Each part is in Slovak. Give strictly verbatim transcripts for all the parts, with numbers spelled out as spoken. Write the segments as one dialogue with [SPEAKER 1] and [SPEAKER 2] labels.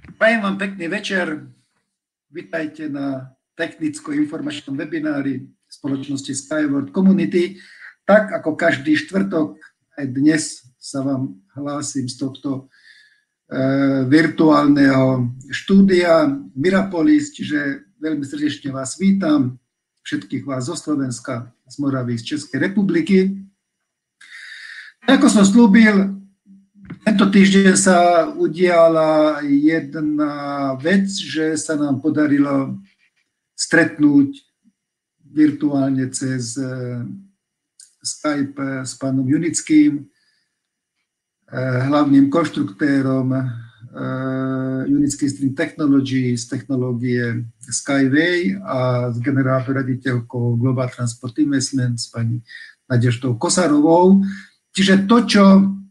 [SPEAKER 1] Prajem vám pekný večer. Vítajte na technicko-informačnom webinári spoločnosti Skyward Community. Tak ako každý štvrtok, aj dnes sa vám hlásim z tohto e, virtuálneho štúdia Mirapolis, čiže veľmi srdečne vás vítam, všetkých vás zo Slovenska, z Moravy, z Českej republiky. Ako som slúbil, tento týždeň sa udiala jedna vec, že sa nám podarilo stretnúť virtuálne cez Skype s pánom Junickým, hlavným konštruktérom Unický Stream Technology z technológie Skyway a s generálnou raditeľkou Global Transport Investments pani Nadeždou Kosarovou. Čiže to, čo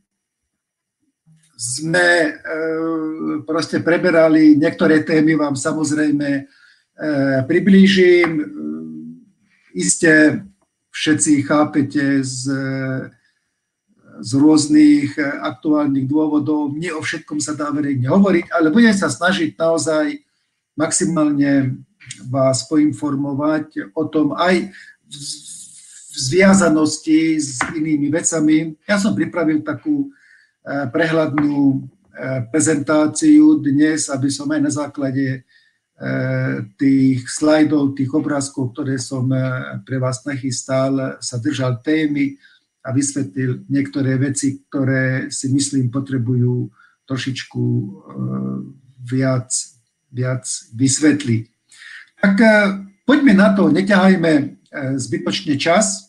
[SPEAKER 1] sme e, proste preberali, niektoré témy vám samozrejme e, priblížim. E, iste všetci chápete z, z rôznych aktuálnych dôvodov, nie o všetkom sa dá verejne hovoriť, ale budem sa snažiť naozaj maximálne vás poinformovať o tom aj v, v zviazanosti s inými vecami. Ja som pripravil takú prehľadnú prezentáciu dnes, aby som aj na základe tých slajdov, tých obrázkov, ktoré som pre vás nachystal, sa držal témy a vysvetlil niektoré veci, ktoré si myslím potrebujú trošičku viac, viac vysvetliť. Tak poďme na to, neťahajme zbytočne čas.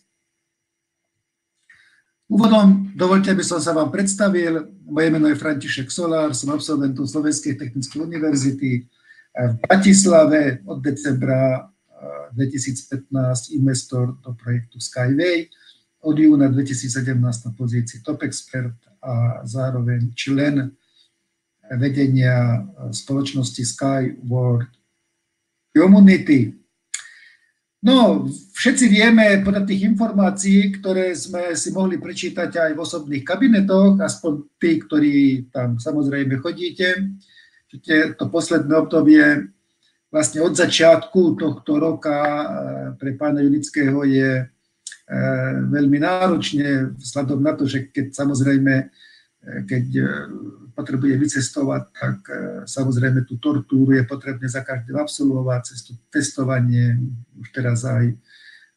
[SPEAKER 1] Úvodom dovoľte, aby som sa vám predstavil. Moje meno je František Solár, som absolventom Slovenskej technickej univerzity v Bratislave, od decembra dvetisícpätnásť investor do projektu Skyway, od júna dvetisícsedemnásť na pozícii top expert a zároveň člen vedenia spoločnosti Skyward Community. No, všetci vieme podľa tých informácií, ktoré sme si mohli prečítať aj v osobných kabinetoch, aspoň tí, ktorí tam samozrejme chodíte, že to posledné obdobie vlastne od začiatku tohto roka pre pána Junického je veľmi náročne, vzhľadom na to, že keď samozrejme, keď potrebuje vycestovať, tak samozrejme tú tortúru je potrebné za každým absolvovať, cez testovanie, už teraz aj e,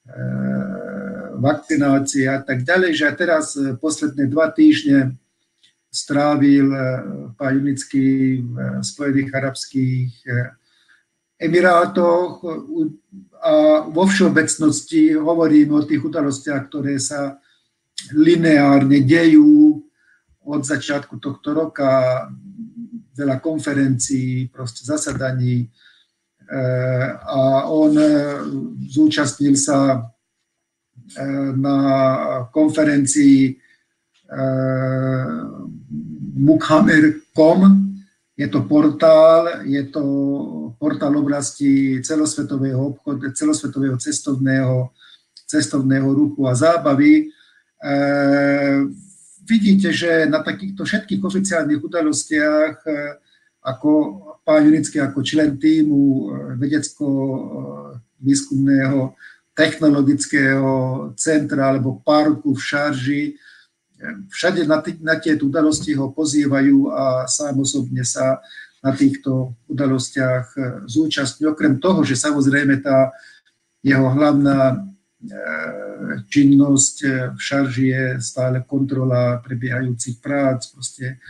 [SPEAKER 1] vakcinácie a tak ďalej, že teraz posledné dva týždne strávil pán Junický v Spojených arabských Emirátoch a vo všeobecnosti hovorím o tých udalostiach, ktoré sa lineárne dejú od začiatku tohto roka, veľa konferencií, proste zasadaní a on zúčastnil sa na konferencii Muckhammer bodka com. Je to portál, je to portál oblasti celosvetového obchodu, celosvetového cestovného, cestovného ruchu a zábavy. Vidíte, že na takýchto všetkých oficiálnych udalostiach, ako pán Junický, ako člen týmu vedecko-výskumného technologického centra alebo parku v Šarži, všade na, t- na tieto udalosti ho pozývajú a sám osobne sa na týchto udalostiach zúčastňuje. Okrem toho, že samozrejme tá jeho hlavná činnosť v Šarži je stále kontrola prebiehajúcich prác, proste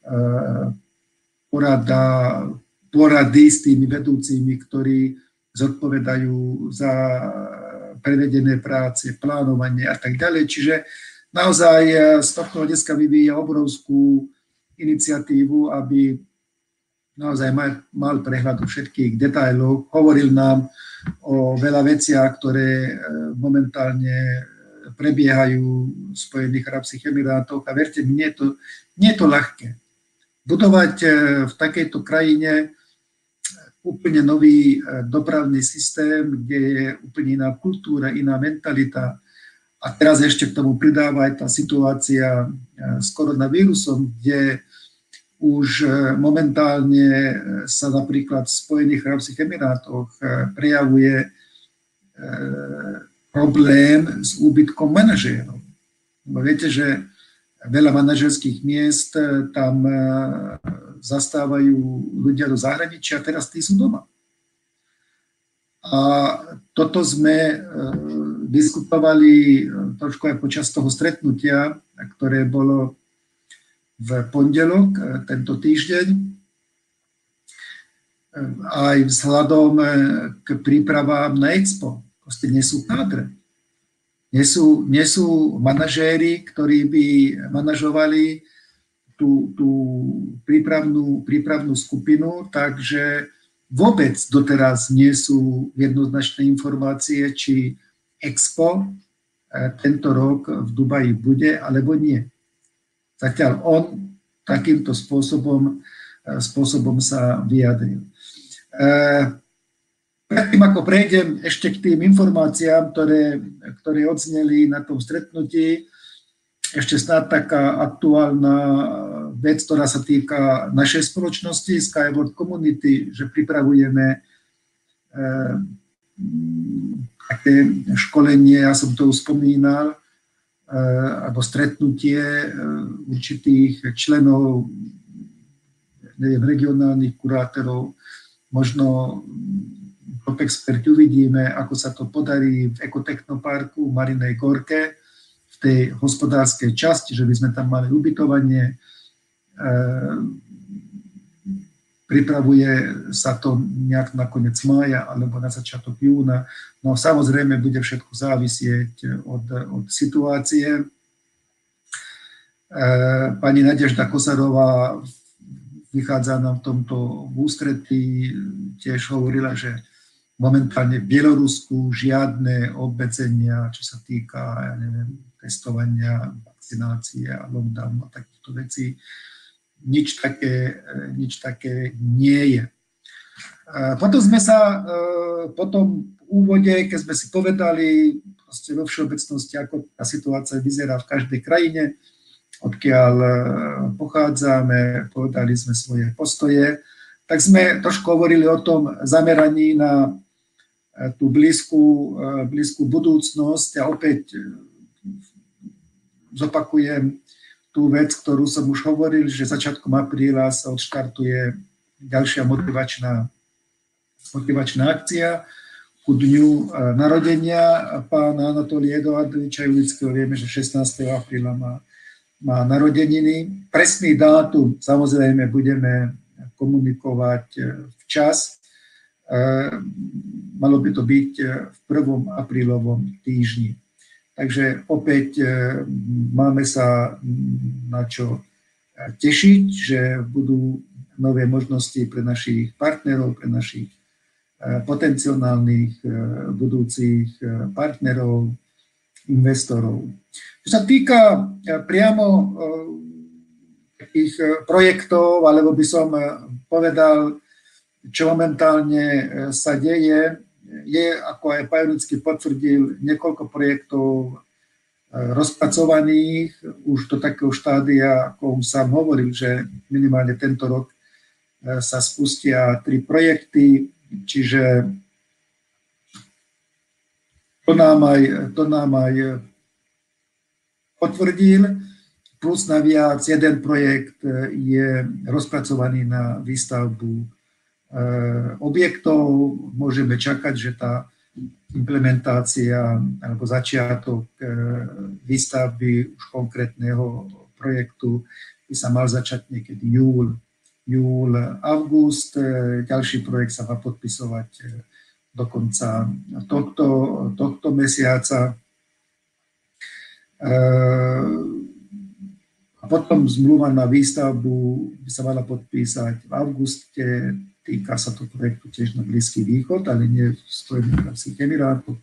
[SPEAKER 1] porada, porady s tými vedúcimi, ktorí zodpovedajú za prevedené práce, plánovanie a tak ďalej. Čiže naozaj z tohto dneska vyvíja obrovskú iniciatívu, aby naozaj mal, mal prehľad o všetkých detailoch. Hovoril nám o veľa veciach, ktoré momentálne prebiehajú v Spojených arabských emirátoch a verte mi, nie je to, nie je to ľahké. Budovať v takejto krajine úplne nový dopravný systém, kde je úplne iná kultúra, iná mentalita. A teraz ešte k tomu pridáva aj tá situácia s koronavírusom, kde už momentálne sa napríklad v Spojených arabských emirátoch prejavuje problém s úbytkom manažérov. Viete, že veľa manažerských miest tam zastávajú ľudia do zahraničia a teraz tí sú doma. A toto sme diskutovali trošku aj počas toho stretnutia, ktoré bolo v pondelok tento týždeň, aj vzhľadom k prípravám na Expo. Proste nie sú kádre. Nie sú, nie sú manažéri, ktorí by manažovali tú, tú prípravnú, prípravnú skupinu, takže vôbec doteraz nie sú jednoznačné informácie, či Expo tento rok v Dubaji bude, alebo nie. Zatiaľ on takýmto spôsobom, spôsobom sa vyjadril. Predtým, ako prejdem ešte k tým informáciám, ktoré, ktoré odzneli na tom stretnutí, ešte snad taká aktuálna vec, ktorá sa týka našej spoločnosti, Skyward Community, že pripravujeme eh, také školenie, ja som to už spomínal, alebo stretnutie určitých členov, neviem, regionálnych kurátorov, možno top experti uvidíme, ako sa to podarí v Ekotechnoparku v Marinej Gorke, v tej hospodárskej časti, že by sme tam mali ubytovanie. Pripravuje sa to nejak na koniec mája alebo na začiatok júna. No samozrejme bude všetko závisieť od, od situácie. Pani Nadežda Kosarová vychádza nám v tomto v ústretí, tiež hovorila, že momentálne v Bielorusku žiadne obmedzenia, čo sa týka, ja neviem, testovania, vakcinácie a lockdown a takýchto vecí. Nič také, nič také nie je. Potom sme sa, potom v úvode, keď sme si povedali proste vo všeobecnosti, ako tá situácia vyzerá v každej krajine, odkiaľ pochádzame, povedali sme svoje postoje, tak sme trošku hovorili o tom zameraní na tú blízku, blízku budúcnosť a opäť zopakujem tú vec, ktorú som už hovoril, že začiatkom apríla sa odštartuje ďalšia motivačná, motivačná akcia ku dňu narodenia pána Anatolija Eduardoviča Julického. Vieme, že šestnásteho apríla má, má narodeniny. Presný dátum samozrejme budeme komunikovať včas. Malo by to byť v prvom aprílovom týždni. Takže opäť máme sa na čo tešiť, že budú nové možnosti pre našich partnerov, pre našich potenciálnych budúcich partnerov, investorov. Čo sa týka priamo takých projektov, alebo by som povedal, čo momentálne sa deje, je, ako aj Pajonický potvrdil, niekoľko projektov rozpracovaných už do takého štádia, ako sám hovoril, že minimálne tento rok sa spustia tri projekty, čiže to nám aj, to nám aj potvrdil, plus naviac jeden projekt je rozpracovaný na výstavbu objektov. Môžeme čakať, že tá implementácia alebo začiatok výstavby už konkrétneho projektu by sa mal začať niekedy júl, júl, august. Ďalší projekt sa má podpisovať do konca tohto, tohto mesiaca. A potom zmluva na výstavbu by sa mala podpísať v auguste. Týka sa to projektu tiež na Blízky východ, ale nie v Spojených arabských emirátoch.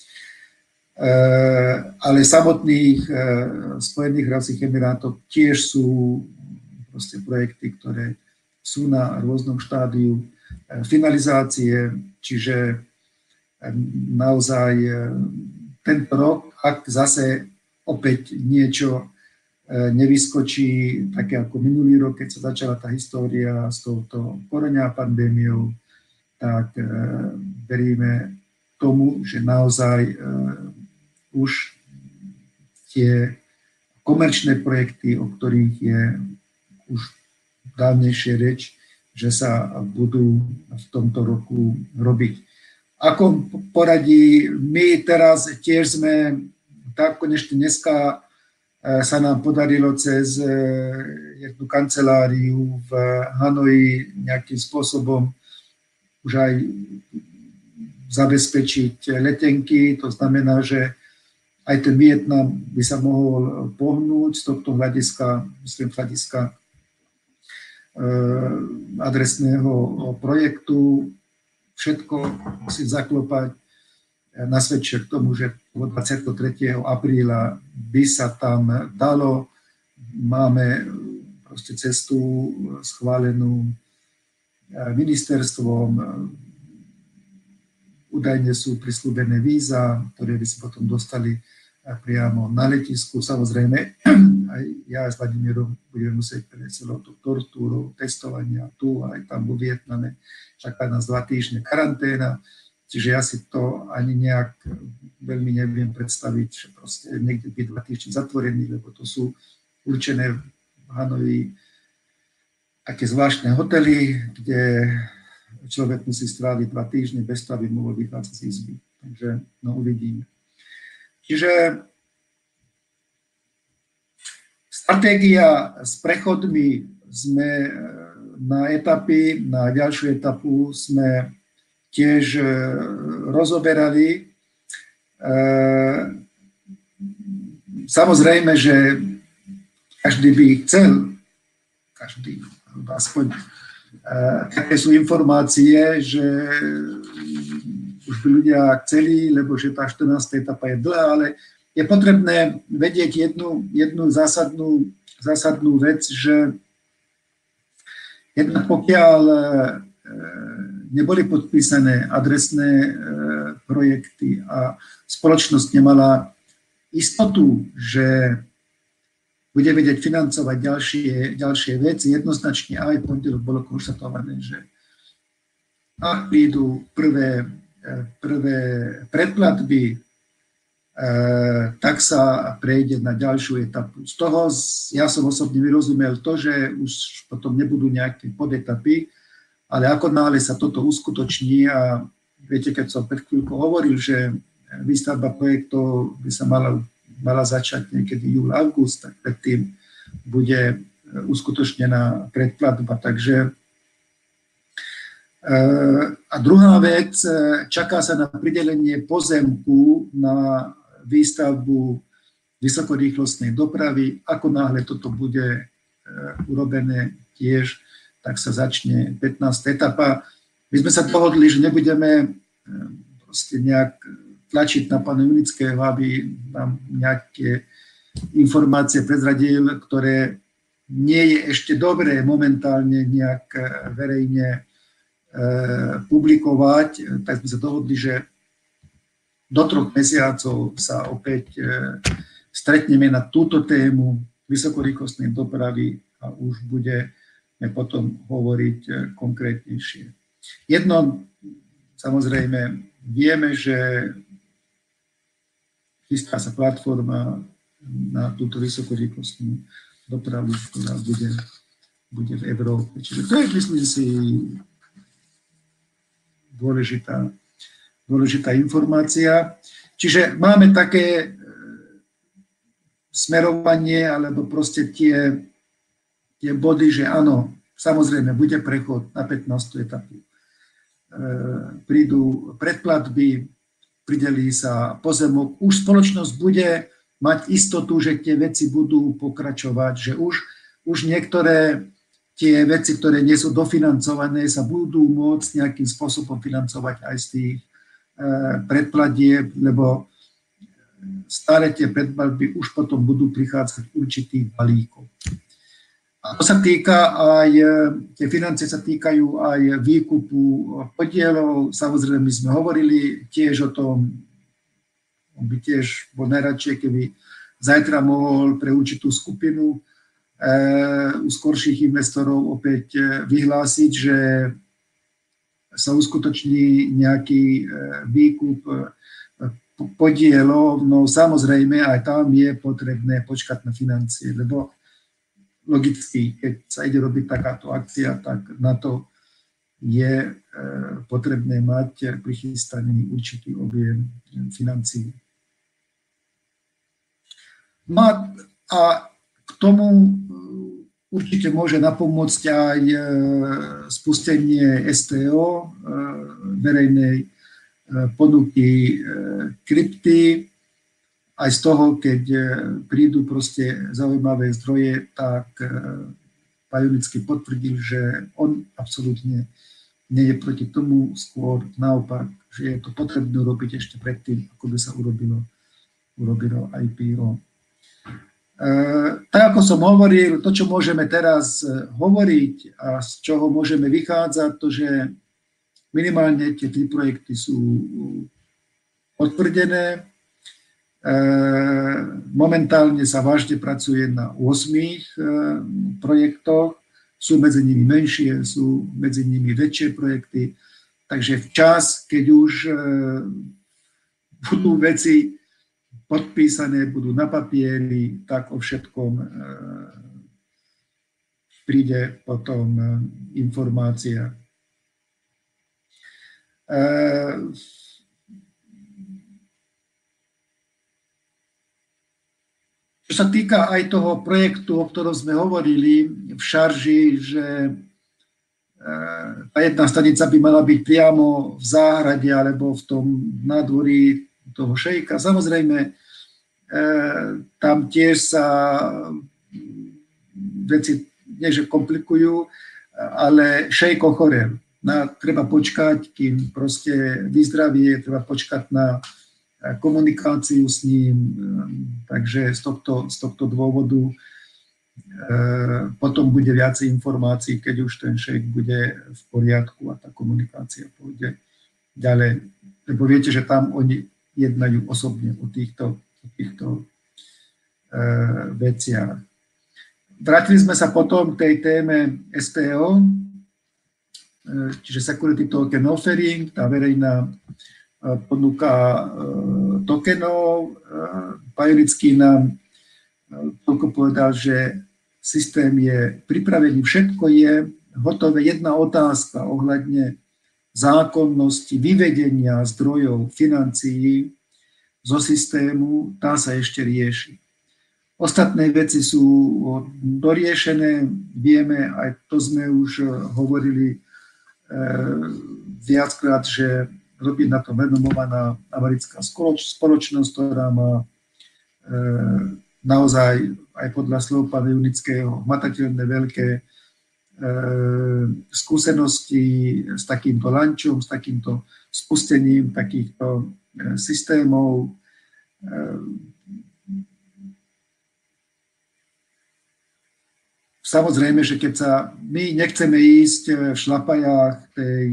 [SPEAKER 1] Ale samotných Spojených arabských emirátov tiež sú proste projekty, ktoré sú na rôznom štádiu finalizácie, čiže naozaj tento rok, ak zase opäť niečo nevyskočí také ako minulý rok, keď sa začala tá história s touto korona pandémiou, tak veríme tomu, že naozaj už tie komerčné projekty, o ktorých je už dávnejšie reč, že sa budú v tomto roku robiť. Ako poradí, my teraz tiež sme, tak konečne dneska sa nám podarilo cez jednu kanceláriu v Hanoji nejakým spôsobom už aj zabezpečiť letenky, to znamená, že aj ten Vietnam by sa mohol pohnúť z tohto hľadiska, myslím, hľadiska adresného projektu. Všetko musí zaklopať, nasvedčia k tomu, že dvadsiateho tretieho apríla by sa tam dalo. Máme proste cestu schválenú ministerstvom, údajne sú prisľúbené víza, ktoré by sa potom dostali priamo na letisku. Samozrejme, aj ja s Vladimírom budeme musieť prejsť celou tú tortúru, testovania tu, aj tam vo Vietname. Čaká nás dva týždne karanténa, čiže ja si to ani nejak veľmi neviem predstaviť, že proste niekde byť dva týždne zatvorený, lebo to sú určené v Hanoji také zvláštne hotely, kde človek musí stráviť dva týždne bez toho, aby mohol vychádzať z izby. Takže no uvidíme. Čiže stratégia s prechodmi sme na etapy, na ďalšiu etapu sme tiež rozoberali. Samozrejme, že každý by chcel, každý, aspoň také sú informácie, že už by ľudia chceli, lebo že tá štrnásta etapa je dlhá, ale je potrebné vedieť jednu, jednu zásadnú, zásadnú vec, že jednak pokiaľ neboli podpísané adresné projekty a spoločnosť nemala istotu, že bude vedieť financovať ďalšie, ďalšie veci, jednoznačne aj v pondelok bolo konštatované, že ak prídu prvé, prvé predplatby, tak sa prejde na ďalšiu etapu. Z toho ja som osobne vyrozumel to, že už potom nebudú nejaké podetapy, ale ako náhle sa toto uskutoční a viete, keď som pred chvíľkou hovoril, že výstavba projektov by sa mala mala začať niekedy júl, august, tak predtým bude uskutočnená predplatba. Takže a druhá vec, čaká sa na pridelenie pozemku na výstavbu vysokorýchlostnej dopravy. Ako náhle toto bude urobené tiež, tak sa začne pätnásta etapa. My sme sa dohodli, že nebudeme proste nejak tlačiť na pána Junického, aby nám nejaké informácie prezradil, ktoré nie je ešte dobré momentálne nejak verejne e, publikovať. Tak sme sa dohodli, že do troch mesiacov sa opäť e, stretneme na túto tému vysokorýchlostnej dopravy a už budeme potom hovoriť e, konkrétnejšie. Jedno, samozrejme, vieme, že chystá sa platforma na túto vysokorýchlostnú dopravu, ktorá bude, bude v Európe. Čiže to je, myslím si, dôležitá, dôležitá informácia. Čiže máme také smerovanie, alebo proste tie, tie body, že áno, samozrejme, bude prechod na pätnástu etapu. E, prídu predplatby, pridelí sa pozemok, už spoločnosť bude mať istotu, že tie veci budú pokračovať, že už, už niektoré tie veci, ktoré nie sú dofinancované, sa budú môcť nejakým spôsobom financovať aj z tých e, predplatieb, lebo stále tie predplatby už potom budú prichádzať určitých balíkov. A to sa týka aj, tie financie sa týkajú aj výkupu podielov. Samozrejme, my sme hovorili tiež o tom, on by tiež bol najradšej, keby zajtra mohol pre určitú skupinu u skorších investorov opäť vyhlásiť, že sa uskutoční nejaký výkup podielov, no samozrejme aj tam je potrebné počkať na financie, lebo logicky, keď sa ide robiť takáto akcia, tak na to je potrebné mať prichystaný určitý objem financií. No a k tomu určite môže napomôcť aj spustenie es té ó, verejnej ponuky krypty. Aj z toho, keď prídu proste zaujímavé zdroje, tak Pajunický potvrdil, že on absolútne nie je proti tomu, skôr naopak, že je to potrebné robiť ešte predtým, ako by sa urobilo, urobilo í pé ó. E, tak ako som hovoril, to, čo môžeme teraz hovoriť a z čoho môžeme vychádzať, to, že minimálne tie tri projekty sú potvrdené. E, momentálne sa vážne pracuje na ôsmich e, projektoch, sú medzi nimi menšie, sú medzi nimi väčšie projekty, takže včas, keď už e, budú veci podpísané, budú na papieri, tak o všetkom e, príde potom e, informácia. E, čo sa týka aj toho projektu, o ktorom sme hovorili v Šarži, že e, tá jedna stanica by mala byť priamo v záhrade alebo v tom nádvorí toho šejka. Samozrejme, tam tiež sa veci nie že komplikujú, ale šejk ochorel. Na, treba počkať, kým proste vyzdravie, treba počkať na komunikáciu s ním. Takže z tohto, z tohto dôvodu e, potom bude viacej informácií, keď už ten šejk bude v poriadku a tá komunikácia pôjde ďalej. Lebo viete, že tam oni jednajú osobne o týchto o týchto e, veciach. Vrátili sme sa potom k tej téme es té ó, e, čiže Security Token Offering, tá verejná e, ponuka e, tokenov. E, Pajunický nám e, toľko povedal, že systém je pripravený, všetko je hotové. Jedna otázka ohľadne zákonnosti vyvedenia zdrojov financií zo systému, tá sa ešte rieši. Ostatné veci sú doriešené, vieme, aj to sme už hovorili e, viackrát, že robí na to renomovaná americká spoločnosť, ktorá má e, naozaj aj podľa slov pána Junického hmatateľné veľké e, skúsenosti s takýmto lančom, s takýmto spustením takýchto systémov. Samozrejme, že keď sa my nechceme ísť v šlapajách tej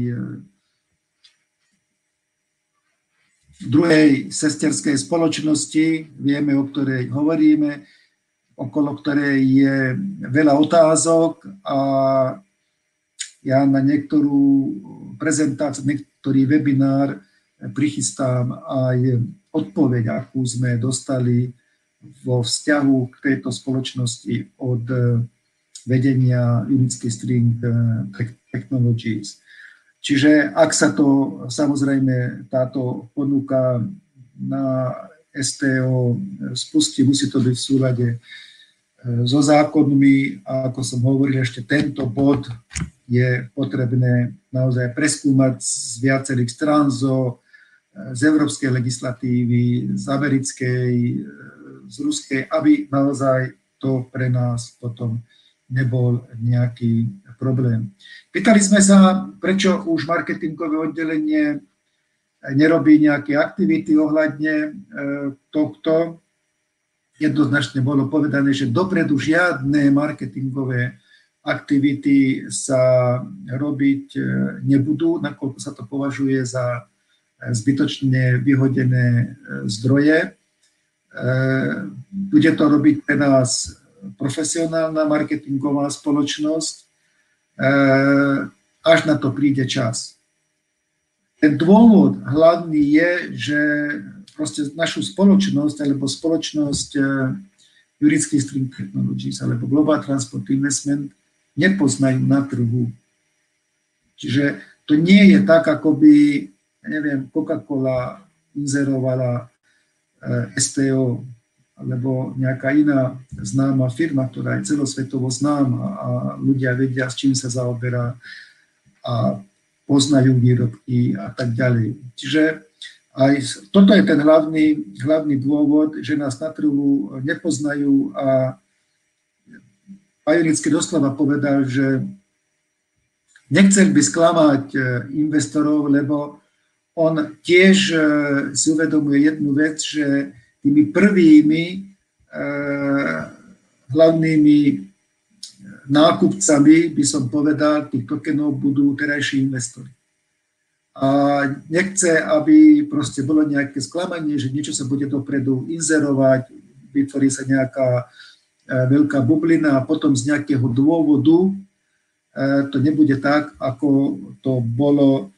[SPEAKER 1] druhej sesterskej spoločnosti, vieme, o ktorej hovoríme, okolo ktorej je veľa otázok a ja na niektorú prezentáciu, niektorý webinár prichystám aj odpoveď, akú sme dostali vo vzťahu k tejto spoločnosti od vedenia Unitsky String Technologies. Čiže ak sa to, samozrejme, táto ponuka na es té ó spustí, musí to byť v súlade so zákonmi a ako som hovoril, ešte tento bod je potrebné naozaj preskúmať z viacerých strán, zo z európskej legislatívy, z americkej, z ruskej, aby naozaj to pre nás potom nebol nejaký problém. Pýtali sme sa, prečo už marketingové oddelenie nerobí nejaké aktivity ohľadne tohto. Jednoznačne bolo povedané, že dopredu žiadne marketingové aktivity sa robiť nebudú, nakoľko sa to považuje za zbytočne vyhodené zdroje. Bude to robiť pre nás profesionálna marketingová spoločnosť, až na to príde čas. Ten dôvod hlavný je, že proste našu spoločnosť alebo spoločnosť Juridický String Technologies alebo Global Transport Investment nepoznajú na trhu. Čiže to nie je tak, ako by, neviem, Coca-Cola inzerovala es té ó alebo nejaká iná známa firma, ktorá je celosvetovo známa a ľudia vedia, s čím sa zaoberá a poznajú výrobky a tak ďalej. Čiže aj toto je ten hlavný, hlavný dôvod, že nás na trhu nepoznajú a Pajunický doslova povedal, že nechcel by sklamať investorov, lebo on tiež si uvedomuje jednu vec, že tými prvými eh, hlavnými nákupcami, by som povedal, tých tokenov budú terajší investori. A nechce, aby proste bolo nejaké sklamanie, že niečo sa bude dopredu inzerovať, vytvorí sa nejaká eh, veľká bublina a potom z nejakého dôvodu eh, to nebude tak, ako to bolo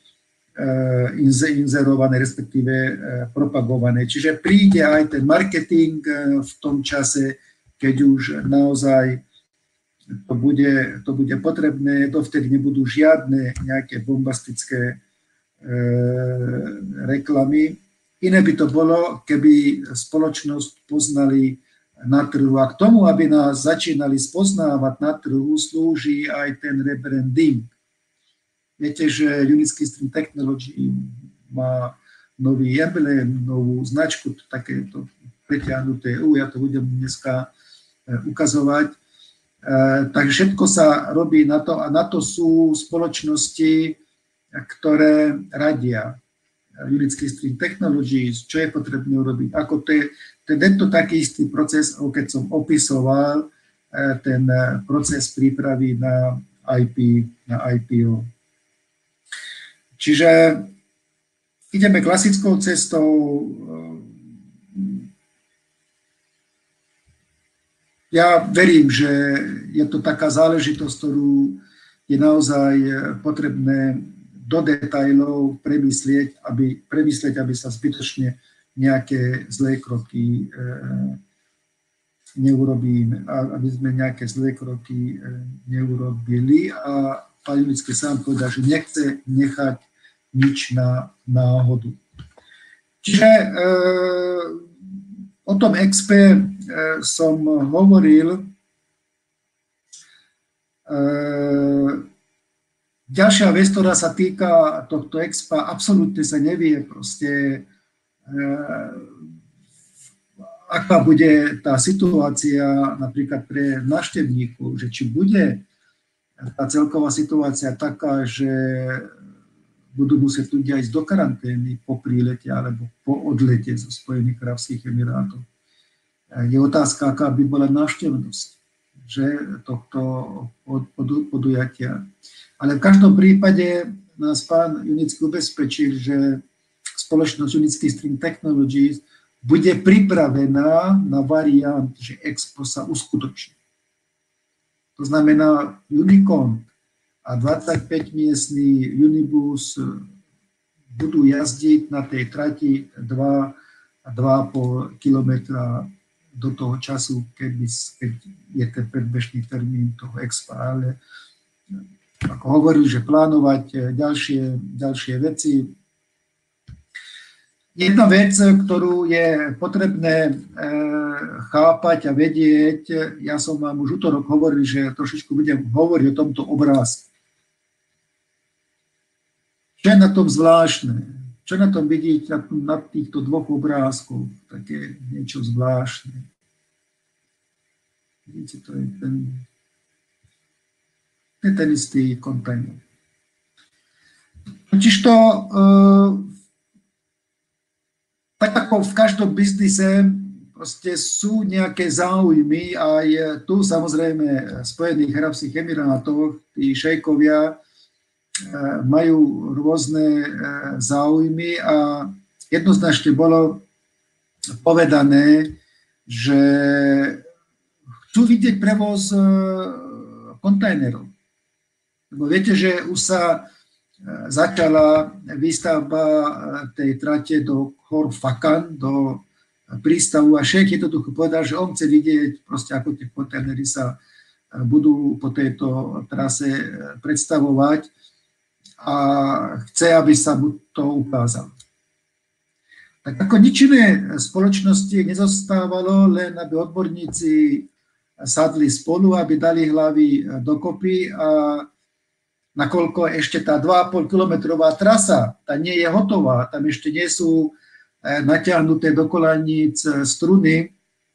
[SPEAKER 1] inzerované, respektíve propagované. Čiže príde aj ten marketing v tom čase, keď už naozaj to bude, to bude potrebné, dovtedy nebudú žiadne nejaké bombastické e, reklamy. Iné by to bolo, keby spoločnosť poznali na trhu. A k tomu, aby nás začínali spoznávať na trhu, slúži aj ten rebranding. Viete, že Juridický String Technology má nový emblém, novú značku, takéto pretiahnuté U, ja to budem dneska ukazovať. Takže všetko sa robí na to a na to sú spoločnosti, ktoré radia. Juridický String Technologies, čo je potrebné urobiť, ako to je, tento taký istý proces, keď som opisoval ten proces prípravy na í pé, na í pé ó. Čiže ideme klasickou cestou. Ja verím, že je to taká záležitosť, ktorú je naozaj potrebné do detailov premyslieť, aby, premyslieť, aby sa zbytočne nejaké zlé kroky e, neurobíme, aby sme nejaké zlé kroky e, neurobili. A pán Junický sám povedal, že nechce nechať nič na náhodu. Čiže e, o tom expe e, som hovoril. E, ďalšia vec, ktorá sa týka tohto expa, absolútne sa nevie proste, e, aká bude tá situácia napríklad pre návštevníkov, že či bude tá celková situácia taká, že budú musieť ľudia ísť do karantény po prílete alebo po odlete zo Spojených arabských emirátov. Je otázka, aká by bola návštevnosť že, tohto podujatia. Ale v každom prípade nás pán Junický ubezpečil, že spoločnosť Junický String Technologies bude pripravená na variant, že expo sa uskutoční. To znamená Unicon a dvadsaťpäť miestny Unibus budú jazdiť na tej trati dva a dva a pol kilometra do toho času, keď, keď je ten predbežný termín toho expa. Ale ako hovoril, že plánovať ďalšie, ďalšie veci. Jedna vec, ktorú je potrebné e, chápať a vedieť, ja som vám už utorok hovoril, že trošičku budem hovoriť o tomto obrázku. Čo je na tom zvláštne? Čo na tom vidíte na, na týchto dvoch obrázkoch? Také niečo zvláštne. Vidíte, to je ten, ten, ten istý kontajner. Totižto, e, tak ako v každom biznise proste sú nejaké záujmy, aj tu samozrejme v Spojených arabských emirátoch tí šejkovia majú rôzne záujmy a jednoznačne bolo povedané, že chcú vidieť prevoz kontajnerov. Lebo viete, že už sa začala výstavba tej trate do Khor Fakkan, do prístavu a šék jednoducho povedal, že on chce vidieť proste, ako tie kontajnery sa budú po tejto trase predstavovať a chce, aby sa mu to ukázalo. Tak ako nič iné spoločnosti nezostávalo, len aby odborníci sadli spolu, aby dali hlavy dokopy a nakoľko ešte tá dva a pol kilometrová trasa, tá nie je hotová, tam ešte nie sú natiahnuté do kolaníc struny,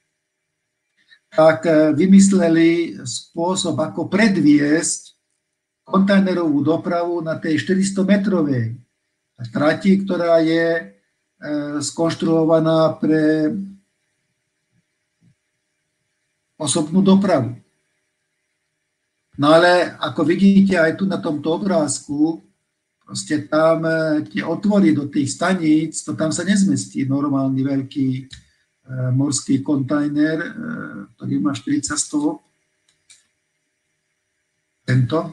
[SPEAKER 1] tak vymysleli spôsob, ako predviesť kontajnerovú dopravu na tej štyristometrovej trati, ktorá je skonštruovaná pre osobnú dopravu. No ale ako vidíte aj tu na tomto obrázku, proste tam tie otvory do tých staníc, to tam sa nezmestí normálny veľký e, morský kontajner, e, ktorý má štyridsať stôp. Tento.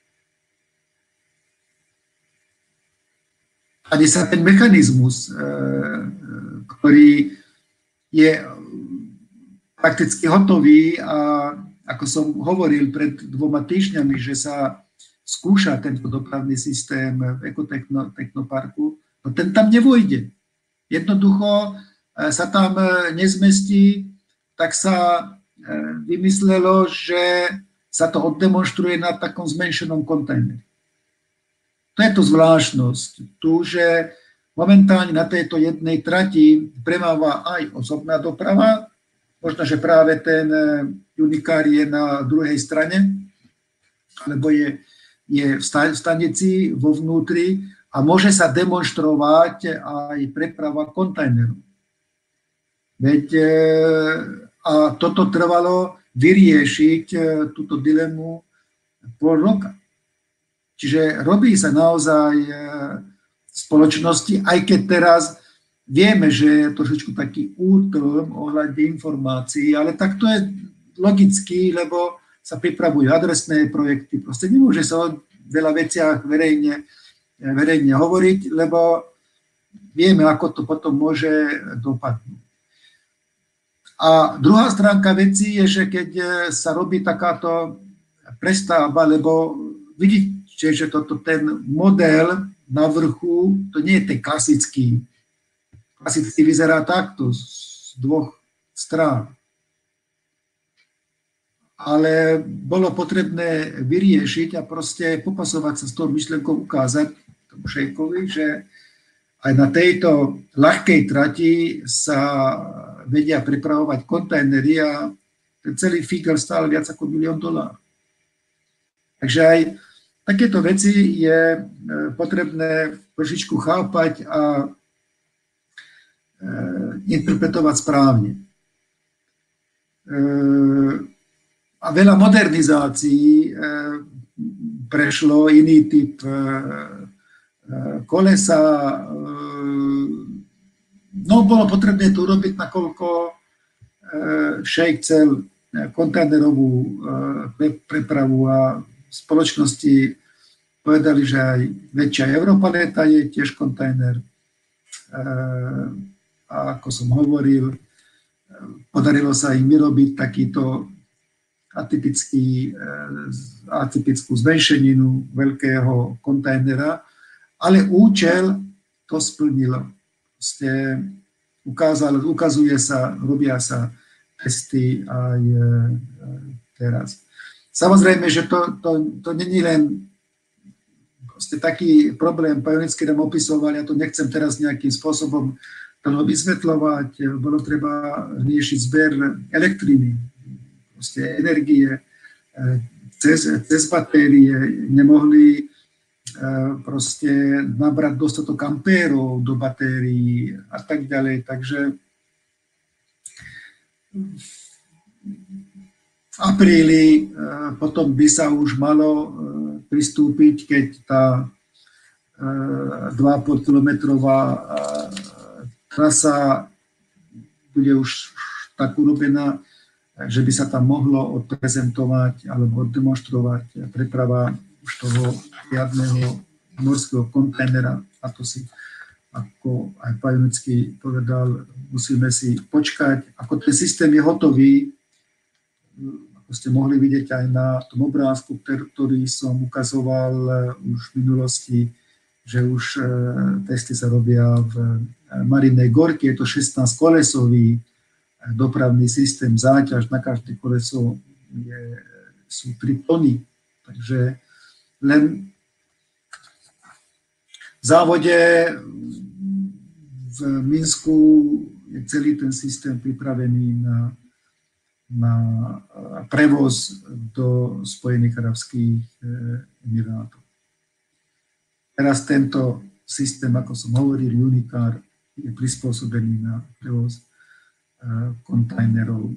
[SPEAKER 1] Ani sa ten mechanizmus, e, ktorý je prakticky hotový a ako som hovoril pred dvoma týždňami, že sa skúša tento dopravný systém v ekotechnoparku, no ten tam nevojde. Jednoducho sa tam nezmestí, tak sa vymyslelo, že sa to oddemonstruje na takom zmenšenom kontajneri. To je to zvláštnosť. Tu, že momentálne na tejto jednej trati premáva aj osobná doprava, možno, že práve ten unikár je na druhej strane, alebo je, je v stanici vo vnútri a môže sa demonštrovať aj preprava kontajnerov. Veď a toto trvalo vyriešiť túto dilemu pol roka. Čiže robí sa naozaj v spoločnosti, aj keď teraz vieme, že je trošičku taký útlm ohľadne informácií, ale tak to je logicky, lebo sa pripravujú adresné projekty. Proste nemôže sa o veľa veciach verejne, verejne hovoriť, lebo vieme, ako to potom môže dopadnúť. A druhá stránka veci je, že keď sa robí takáto prestavba, lebo vidíte, že toto ten model na vrchu, to nie je ten klasický. Klasicky vyzerá takto z dvoch strán. Ale bolo potrebné vyriešiť a proste popasovať sa s tou myšlenkou, ukázať tomu šejkovi, že aj na tejto ľahkej trati sa vedia prepravovať kontajnery a ten celý fígel stál viac ako milión dolárov. Takže aj takéto veci je potrebné trošičku chápať a interpretovať správne. A veľa modernizácií prešlo, iný typ kolesa. No, bolo potrebné to urobiť, nakoľko šejk chcel kontajnerovú prepravu a spoločnosti povedali, že aj väčšia Európaleta je tiež kontajner. A ako som hovoril, podarilo sa im vyrobiť takýto atypický, atypickú zmenšeninu veľkého kontajnera, ale účel to splnilo. Proste ukázal, ukazuje sa, robia sa testy aj teraz. Samozrejme, že to, to, to není len proste taký problém, Pajonický nám opisoval, ja to nechcem teraz nejakým spôsobom to vysvetľovať, bolo treba riešiť zber elektriny, proste energie, cez, cez batérie, nemohli proste nabrať dostatok ampérov do batérií a tak ďalej, takže v apríli potom by sa už malo pristúpiť, keď tá dva a pol kilometrová trasa bude už tak urobená, že by sa tam mohlo odprezentovať alebo oddemonstrovať preprava už toho riadneho morského kontajnera. A to si, ako aj Pajonický povedal, musíme si počkať. Ako ten systém je hotový, ako ste mohli vidieť aj na tom obrázku, ktorý som ukazoval už v minulosti, že už testy sa robia v Marinej Gorke. Je to šestnásťkolesový dopravný systém, záťaž na každé koleso je, sú tri tony. Takže len v závode v Minsku je celý ten systém pripravený na, na prevoz do Spojených arabských emirátov. Teraz tento systém, ako som hovoril, Unicar, je prispôsobený na prevoz kontajnerov.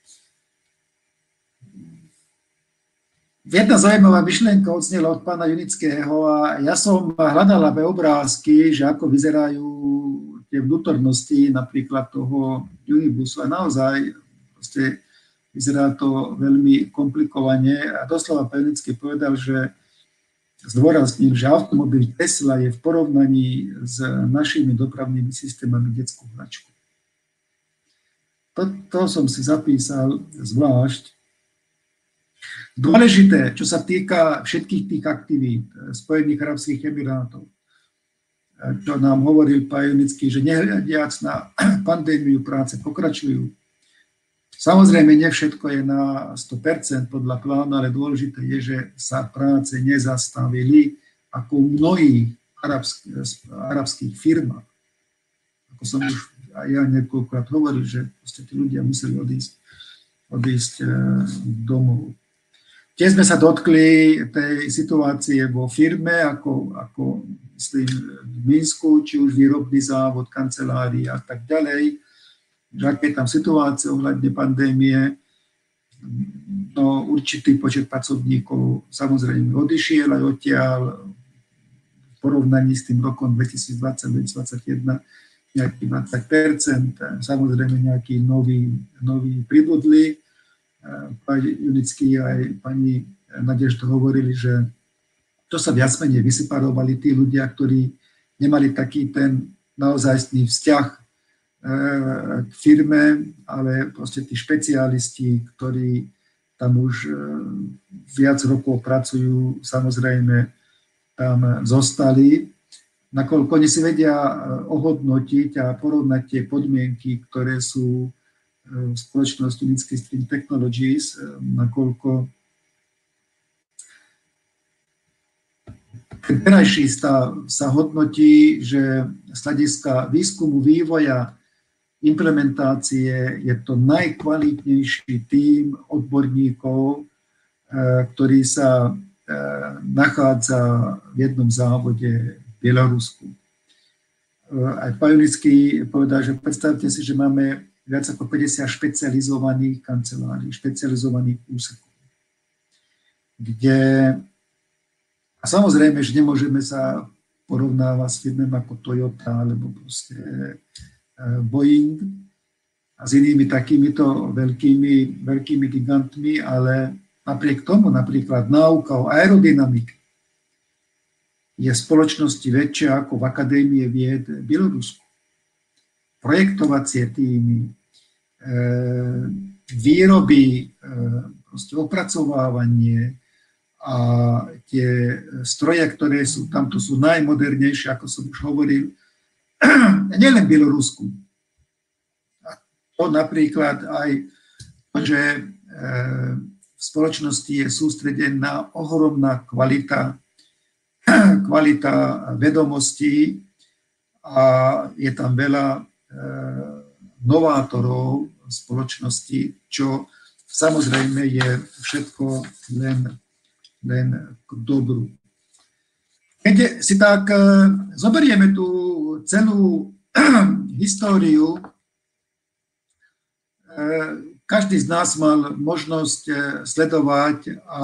[SPEAKER 1] Jedna zaujímavá myšlienka odznela od pána Junického a ja som hľadala ve obrázky, že ako vyzerajú tie vnútornosti napríklad toho Unibusu a naozaj proste vyzerá to veľmi komplikovane a doslova pán Junický povedal, že zdôraznil, že automobil Tesla je v porovnaní s našimi dopravnými systémami detskú hračku. To, to som si zapísal zvlášť. Dôležité, čo sa týka všetkých tých aktivít Spojených arabských emirátov, čo nám hovoril pán Junický, že nehľadiac na pandémiu práce pokračujú. Samozrejme, nie všetko je na sto percent podľa plánu, ale dôležité je, že sa práce nezastavili ako u mnohých arabských, arabských firmách. Ako som už aj ja niekoľkokrát hovoril, že tí ľudia museli odísť, odísť domov. Tiež sme sa dotkli tej situácie vo firme, ako, ako myslím, v Minsku, či už výrobný závod, kancelária a tak ďalej. Že aká je tam situácia ohľadne pandémie, no určitý počet pracovníkov samozrejme odišiel aj odtiaľ v porovnaní s tým rokom dvetisícdvadsať dvetisícdvadsaťjeden nejaký dvadsať percent, samozrejme nejakí noví, noví pribudli. Pán Junický aj pani Nadežda hovorili, že to sa viac menej vyseparovali tí ľudia, ktorí nemali taký ten naozajstný vzťah k firme, ale proste tí špecialisti, ktorí tam už viac rokov pracujú, samozrejme tam zostali. Nakoľko oni si vedia ohodnotiť a porovnať tie podmienky, ktoré sú v spoločnosti United Stream Technologies, nakoľko ten terajší stav sa hodnotí, že z hľadiska výskumu, vývoja, implementácie je to najkvalitnejší tím odborníkov, ktorý sa nachádza v jednom závode v Bielorusku. Aj pán Junický povedal, že predstavte si, že máme viac ako päťdesiat špecializovaných kancelárií, špecializovaných úsekov, kde a samozrejme, že nemôžeme sa porovnávať s firmami ako Toyota alebo proste Boeing a s inými takýmito veľkými, veľkými gigantmi, ale napriek tomu napríklad náuka o aerodynamike je v spoločnosti väčšia ako v Akadémie vied v Bielorusku. Projektovacie týmy, výroby, proste opracovávanie a tie stroje, ktoré sú tam, to sú najmodernejšie, ako som už hovoril, nielen v Bielorusku. A to napríklad aj, že v spoločnosti je sústredená ohromná kvalita, kvalita vedomostí a je tam veľa novátorov v spoločnosti, čo samozrejme je všetko len, len k dobru. Keď si tak zoberieme tú celú históriu, každý z nás mal možnosť sledovať a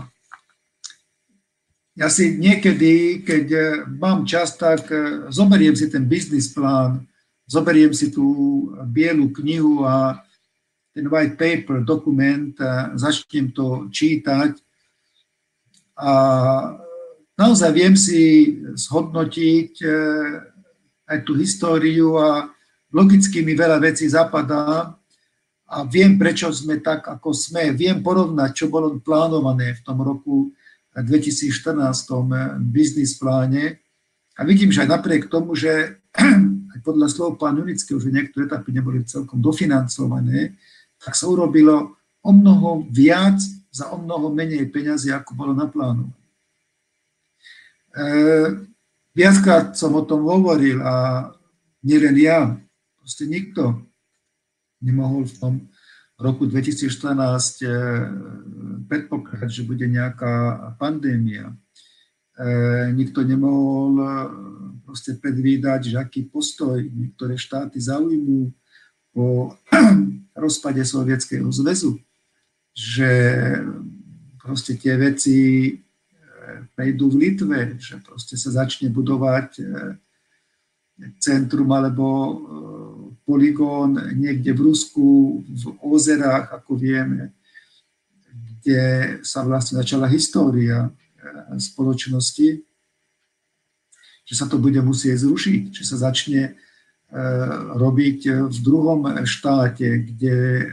[SPEAKER 1] ja si niekedy, keď mám čas, tak zoberiem si ten biznis plán, zoberiem si tú bielu knihu a ten white paper, dokument, začnem to čítať a naozaj viem si zhodnotiť aj tú históriu a logicky mi veľa vecí zapadá a viem, prečo sme tak, ako sme. Viem porovnať, čo bolo plánované v tom roku dvetisícštrnásť v business pláne a vidím, že aj napriek tomu, že aj podľa slov pána Junického, že niektoré etapy neboli celkom dofinancované, tak sa urobilo o mnoho viac za o mnoho menej peňazí, ako bolo naplánované. E, viackrát som o tom hovoril a nielen ja, proste nikto nemohol v tom roku dvetisícštrnásť e, predpokladať, že bude nejaká pandémia. E, nikto nemohol proste predvídať, že aký postoj niektoré štáty zaujmú po rozpade Sovietskeho zväzu, že proste tie veci prejdú v Litve, že proste sa začne budovať centrum alebo poligón niekde v Rusku, v Ozerách, ako vieme, kde sa vlastne začala história spoločnosti, že sa to bude musieť zrušiť, že sa začne robiť v druhom štáte, kde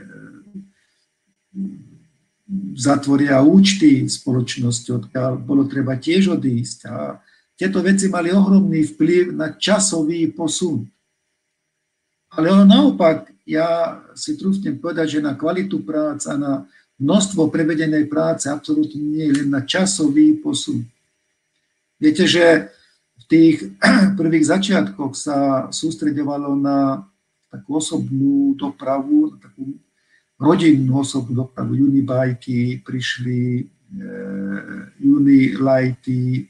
[SPEAKER 1] zatvoria účty spoločnosti, odkiaľ bolo treba tiež odísť. A tieto veci mali ohromný vplyv na časový posun. Ale naopak, ja si trúfnem povedať, že na kvalitu prác a na množstvo prevedenej práce absolútne nie je len na časový posun. Viete, že v tých prvých začiatkoch sa sústreďovalo na takú osobnú dopravu, na takú rodinnú osobnú dopravu. Unibajky prišli, e, Unilighty, e,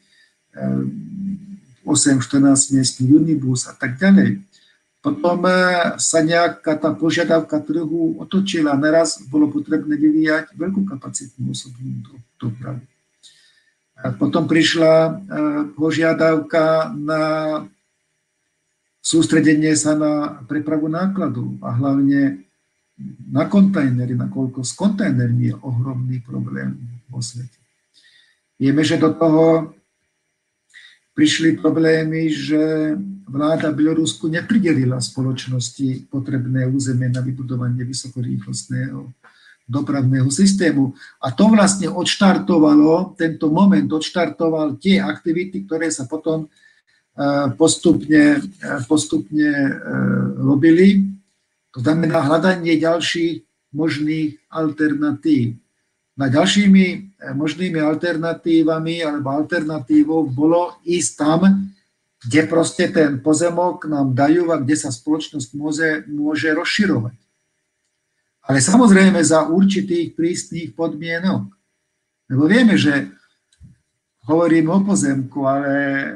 [SPEAKER 1] osem štrnásť miestny Unibus a tak ďalej. Potom e, sa nejaká tá požiadavka trhu otočila. Naraz bolo potrebné vyvíjať veľkokapacitnú osobnú dopravu. Potom prišla požiadavka na sústredenie sa na prepravu nákladu a hlavne na kontajnery, nakoľko s kontajnermi je ohromný problém vo svete. Vieme, že do toho prišli problémy, že vláda Bielorusku nepridelila spoločnosti potrebné územie na vybudovanie vysokorýchlostného dopravného systému. A to vlastne odštartovalo, tento moment odštartoval tie aktivity, ktoré sa potom postupne, postupne robili. To znamená hľadanie ďalších možných alternatív. Na ďalšími možnými alternatívami alebo alternatívou bolo ísť tam, kde proste ten pozemok nám dajú a kde sa spoločnosť môže, môže rozširovať. Ale samozrejme za určitých prísnych podmienok. Lebo vieme, že hovorím o pozemku, ale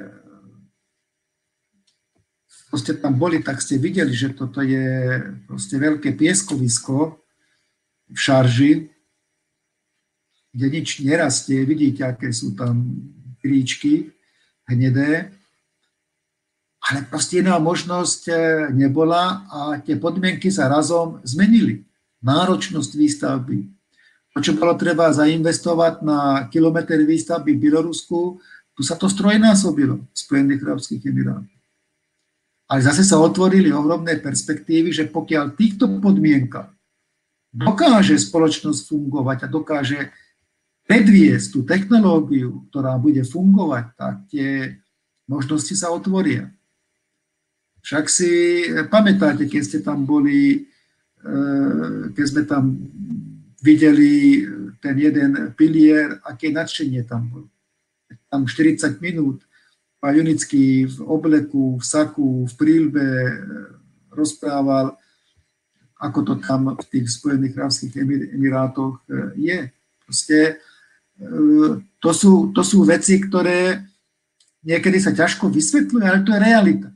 [SPEAKER 1] proste tam boli, tak ste videli, že toto je proste veľké pieskovisko v Šarži, kde nič nerastie. Vidíte, aké sú tam kríčky hnedé. Ale proste iná možnosť nebola a tie podmienky sa razom zmenili. Náročnosť výstavby. To, čo bolo treba zainvestovať na kilometr výstavby v Bielorusku, tu sa to strojnásobilo v Spojených arabských emirátoch. Ale zase sa otvorili ohromné perspektívy, že pokiaľ v týchto podmienkach dokáže spoločnosť fungovať a dokáže predviesť tú technológiu, ktorá bude fungovať, tak tie možnosti sa otvoria. Však si pamätáte, keď ste tam boli, keď sme tam videli ten jeden pilier, aké nadšenie tam bolo. Tam štyridsať minút pán Junický v obleku, v saku, v príľbe rozprával, ako to tam v tých Spojených arabských emirátoch je. Proste to sú, to sú veci, ktoré niekedy sa ťažko vysvetľujú, ale to je realita.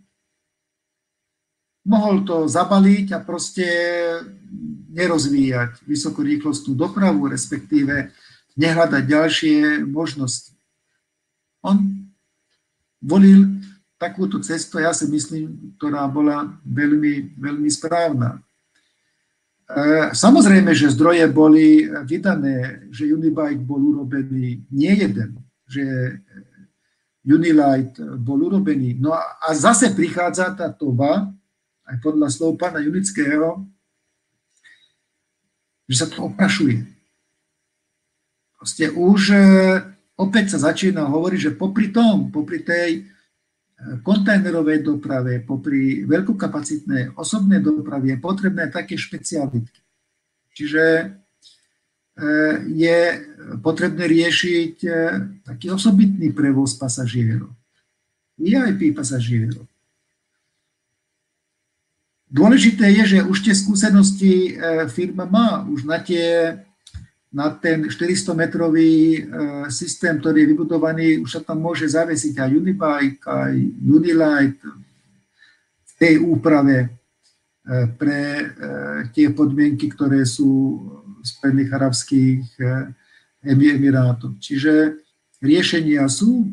[SPEAKER 1] Mohol to zabaliť a proste nerozvíjať vysokorýchlostnú dopravu, respektíve nehľadať ďalšie možnosti. On volil takúto cestu, ja si myslím, ktorá bola veľmi, veľmi správna. Samozrejme, že zdroje boli vydané, že Unibike bol urobený nie jeden, že Unilight bol urobený. No a zase prichádza tá doba, aj podľa slov pána Junického, že sa to oprašuje. Proste už opäť sa začína hovoriť, že popri tom, popri tej kontajnerovej doprave, popri veľkokapacitnej osobnej doprave je potrebné také špecialitky. Čiže je potrebné riešiť taký osobitný prevoz pasažierov, vé í pé pasažierov. Dôležité je, že už tie skúsenosti firma má, už na, tie, na ten štyristometrový systém, ktorý je vybudovaný, už sa tam môže zavesiť aj Unibike, aj Unilight v tej úprave pre tie podmienky, ktoré sú v Spojených arabských emirátoch. Čiže riešenia sú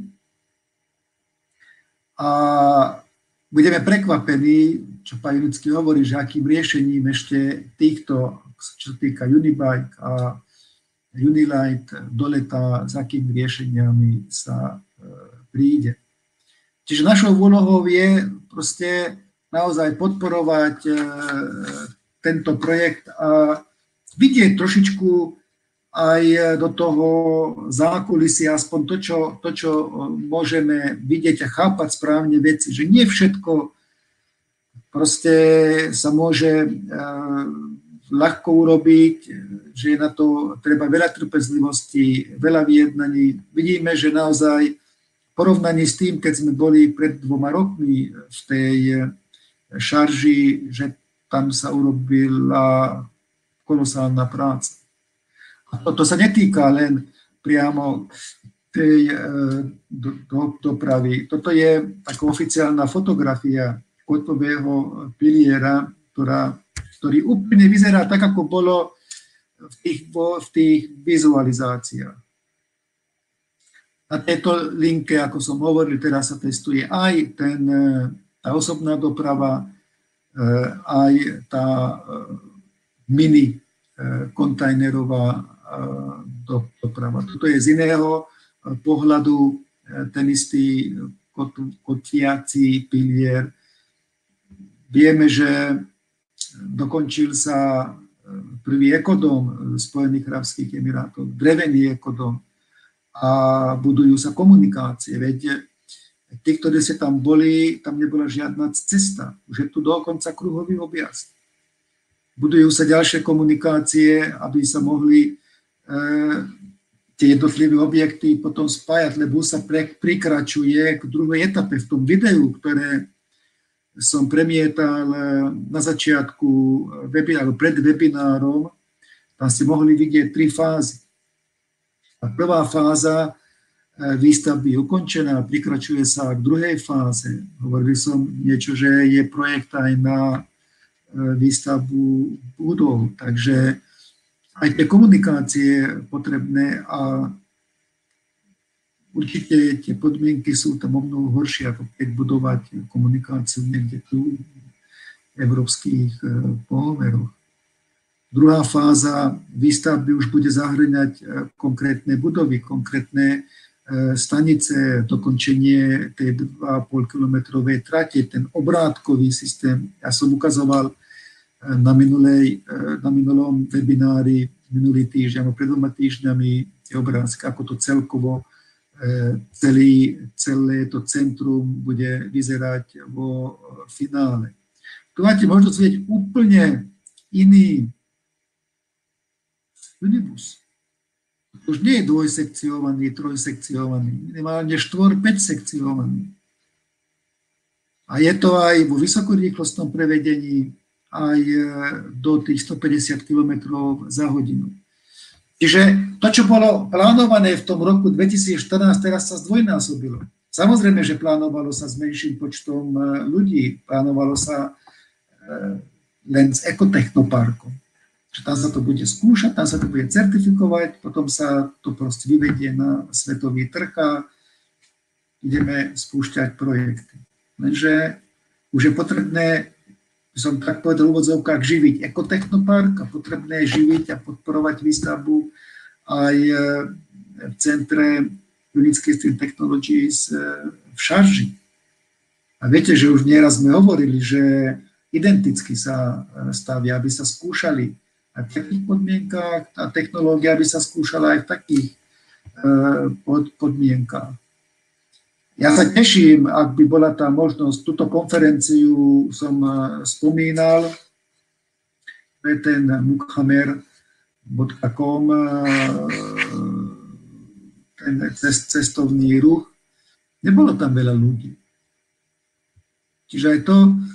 [SPEAKER 1] a budeme prekvapení, čo pán Junický hovorí, že akým riešením ešte týchto, čo sa týka Unibike a Unilight, doletá, s akými riešeniami sa príde. Čiže našou úlohou je proste naozaj podporovať tento projekt a vidieť trošičku aj do toho zákulisia, aspoň to čo, to, čo môžeme vidieť a chápať správne veci, že nie všetko proste sa môže ľahko urobiť, že je na to treba veľa trpezlivosti, veľa vyjednaní. Vidíme, že naozaj v porovnaní s tým, keď sme boli pred dvoma rokmi v tej šarži, že tam sa urobila kolosálna práca. A to, to sa netýka len priamo tej do, do, dopravy. Toto je taká oficiálna fotografia kotvového piliera, ktorá, ktorý úplne vyzerá tak, ako bolo v tých, v tých vizualizáciách. Na tejto linke, ako som hovoril, teraz sa testuje aj ten, tá osobná doprava, aj tá mini kontajnerová doprava. Toto je z iného pohľadu ten istý kotviací pilier. Vieme, že dokončil sa prvý ekodom Spojených arabských emirátov, drevený ekodom a budujú sa komunikácie. Veď tí, ktorí sa tam boli, tam nebola žiadna cesta. Už je tu dokonca kruhový objazd. Budujú sa ďalšie komunikácie, aby sa mohli e, tie jednotlivé objekty potom spájať, lebo sa pre, prikračuje k druhej etape v tom videu, ktoré som premietal na začiatku webináru, pred webinárom. Tam ste mohli vidieť tri fázy. A prvá fáza výstavby je ukončená, prikračuje sa k druhej fáze. Hovoril som niečo, že je projekt aj na výstavbu budov, takže aj tie komunikácie potrebné a určite tie podmienky sú tam o mnoho horšie, ako keď budovať komunikáciu niekde tu v európskych pohomeroch. Druhá fáza výstavby už bude zahŕňať konkrétne budovy, konkrétne stanice, dokončenie tej dva a pol kilometrovej trate, ten obrátkový systém. Ja som ukazoval na, minulej, na minulom webinári minulý týždeň, pred dvoma týždňami tie obrázky, ako to celkovo celý, celé to centrum bude vyzerať vo finále. Tu máte možnosť vidieť úplne iný unibus. Už nie je dvojsekciovaný, trojsekciovaný, minimálne štvor, päť sekciovaný. A je to aj vo vysokorýchlostnom prevedení, aj do tých stopäťdesiat kilometrov za hodinu. Čiže to, čo bolo plánované v tom roku dvetisícštrnásť, teraz sa zdvojnásobilo. Samozrejme, že plánovalo sa s menším počtom ľudí, plánovalo sa len s ekotechnoparkom. Že tam sa to bude skúšať, tam sa to bude certifikovať, potom sa to proste vyvedie na svetový trh a ideme spúšťať projekty. Lenže už je potrebné by som tak povedal v úvodzovkách, živiť ekotechnopark a potrebné je živiť a podporovať výstavbu aj v centre United Stream Technologies v Šarži. A viete, že už nieraz sme hovorili, že identicky sa stavia, aby sa skúšali aj v takých podmienkách, a technológia by sa skúšala aj v takých podmienkách. Ja sa teším, ak by bola tá možnosť, túto konferenciu som spomínal, to je ten mukhamer bodka com, ten cestovný ruch, nebolo tam veľa ľudí. Čiže aj to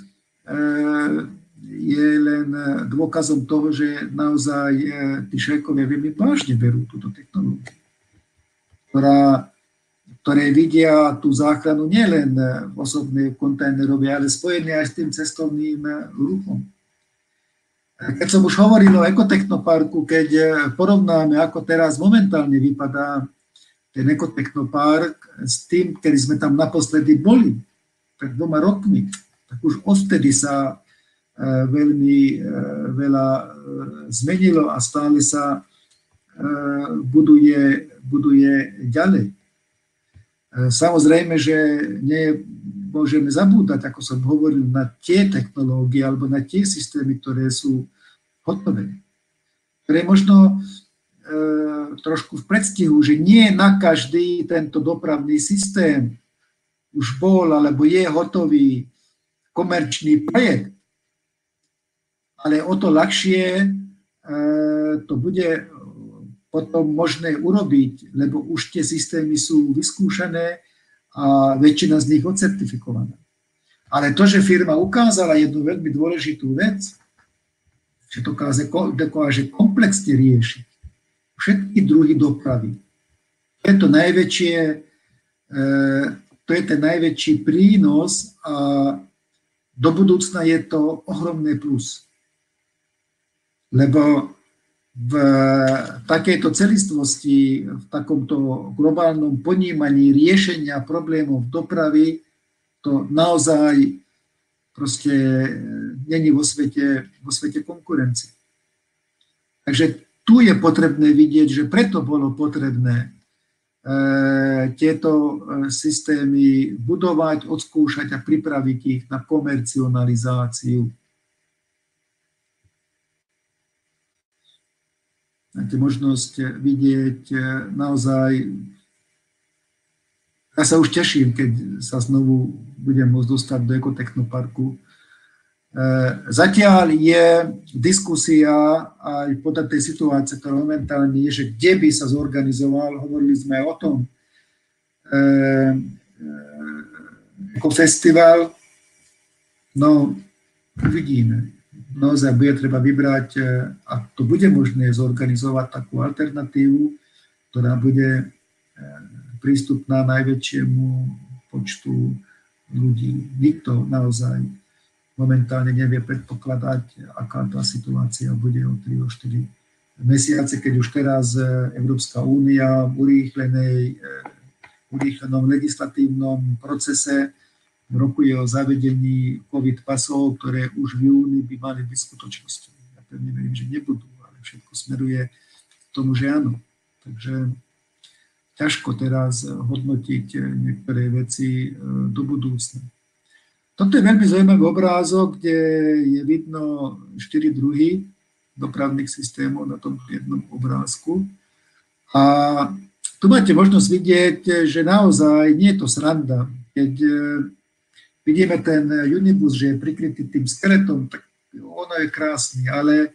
[SPEAKER 1] je len dôkazom toho, že naozaj tí šejkovia veľmi vážne berú túto technológiu, ktorá ktoré vidia tú záchranu nielen v osobnej kontajnerovej, ale spojené aj s tým cestovným ruchom. Keď som už hovoril o ekotechnoparku, keď porovnáme, ako teraz momentálne vypadá ten ekotechnopark s tým, kedy sme tam naposledy boli, pred dvoma rokmi, tak už odtedy sa veľmi veľa zmenilo a stále sa buduje, buduje ďalej. Samozrejme, že nemôžeme zabúdať, ako som hovoril, na tie technológie alebo na tie systémy, ktoré sú hotové. Ktoré možno e, trošku v predstihu, že nie na každý tento dopravný systém už bol alebo je hotový komerčný projekt, ale o to ľahšie e, to bude potom možné urobiť, lebo už tie systémy sú vyskúšané a väčšina z nich odcertifikovaná. Ale to, že firma ukázala jednu veľmi dôležitú vec, že dokáže, dokáže komplexne riešiť všetky druhy dopravy. To je to najväčšie, to je ten najväčší prínos a do budúcna je to ohromné plus. Lebo v takejto celistvosti, v takomto globálnom ponímaní riešenia problémov dopravy, to naozaj proste není vo svete, vo svete konkurencie. Takže tu je potrebné vidieť, že preto bolo potrebné e, tieto systémy budovať, odskúšať a pripraviť ich na komercionalizáciu. Máte možnosť vidieť naozaj, ja sa už teším, keď sa znovu budem môcť dostať do ekotechnoparku. Zatiaľ je diskusia aj podľa tej situácie, ktorá momentálne je, že kde by sa zorganizoval, hovorili sme aj o tom, ako festival, no uvidíme. Naozaj bude treba vybrať, ak to bude možné zorganizovať takú alternatívu, ktorá bude prístupná najväčšiemu počtu ľudí. Nikto naozaj momentálne nevie predpokladať, aká tá situácia bude o tri až štyri mesiace, keď už teraz Európska únia v urýchlenej, urýchlenom legislatívnom procese rokuje o zavedení COVID pasov, ktoré už v júni by mali byť skutočnosťou. Ja pevne verím, že nebudú, ale všetko smeruje k tomu, že áno. Takže ťažko teraz hodnotiť niektoré veci do budúcna. Toto je veľmi zaujímavý obrázok, kde je vidno štyri druhy dopravných systémov na tomto jednom obrázku. A tu máte možnosť vidieť, že naozaj nie je to sranda. Keď vidíme ten Unibus, že je prikrytý tým skeletom, tak ono je krásny, ale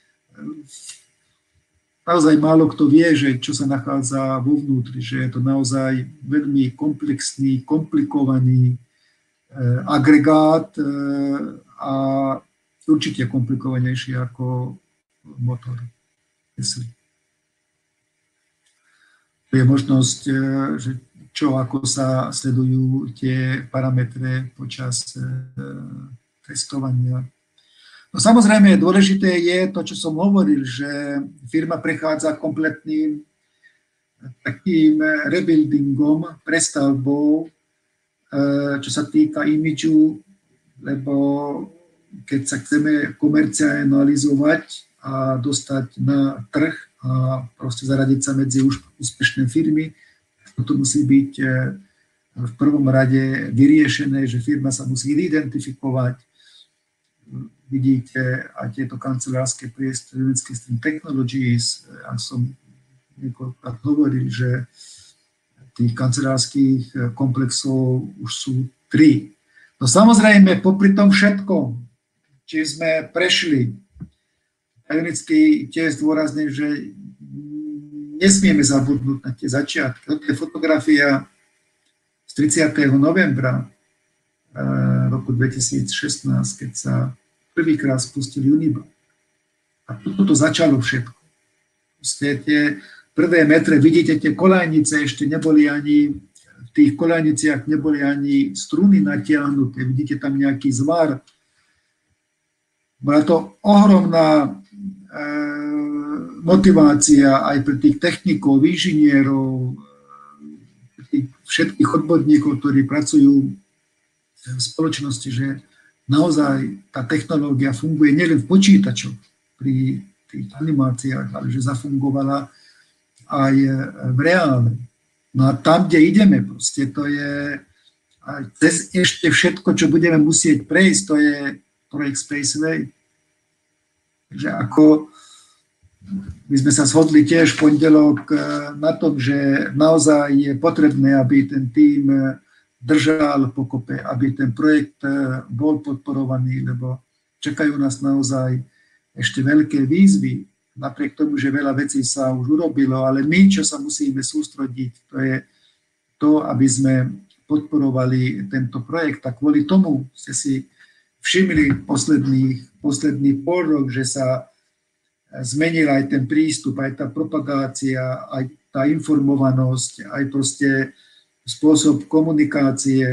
[SPEAKER 1] naozaj málo kto vie, že čo sa nachádza vo vnútri, že je to naozaj veľmi komplexný, komplikovaný agregát a určite komplikovanejší ako motor Tesly. Je možnosť, že čo, ako sa sledujú tie parametre počas testovania. No samozrejme, dôležité je to, čo som hovoril, že firma prechádza kompletným takým rebuildingom, prestavbou, čo sa týka imidžu, lebo keď sa chceme komercializovať a dostať na trh a proste zaradiť sa medzi už úspešné firmy, to musí byť v prvom rade vyriešené, že firma sa musí identifikovať. Vidíte aj tieto kancelárske priestory United Stream Technologies. Ja som niekoľkokrát hovoril, že tých kancelárskych komplexov už sú tri. No samozrejme, popri tom všetkom, či sme prešli, ironicky tiež zdôrazním, že nesmieme zabudnúť na tie začiatky. Toto je fotografia z tridsiateho novembra roku dvetisícšestnásť, keď sa prvýkrát spustil Uniba. A toto začalo všetko. Proste tie prvé metre, vidíte, tie kolajnice ešte neboli ani, v tých kolajniciach neboli ani struny natiahnuté, vidíte tam nejaký zvar. Bola to ohromná e, motivácia aj pre tých technikov, inžinierov, pre tých všetkých odborníkov, ktorí pracujú v spoločnosti, že naozaj tá technológia funguje nielen v počítačoch pri tých animáciách, ale že zafungovala aj v reále. No a tam, kde ideme, proste to je aj cez ešte všetko, čo budeme musieť prejsť, to je projekt Spaceway. Takže ako my sme sa shodli tiež v pondelok na tom, že naozaj je potrebné, aby ten tím držal pokope, aby ten projekt bol podporovaný, lebo čakajú nás naozaj ešte veľké výzvy, napriek tomu, že veľa vecí sa už urobilo, ale my, čo sa musíme sústrediť, to je to, aby sme podporovali tento projekt. A kvôli tomu ste si všimli posledný, posledný pol rok, že sa zmenil aj ten prístup, aj tá propagácia, aj tá informovanosť, aj proste spôsob komunikácie,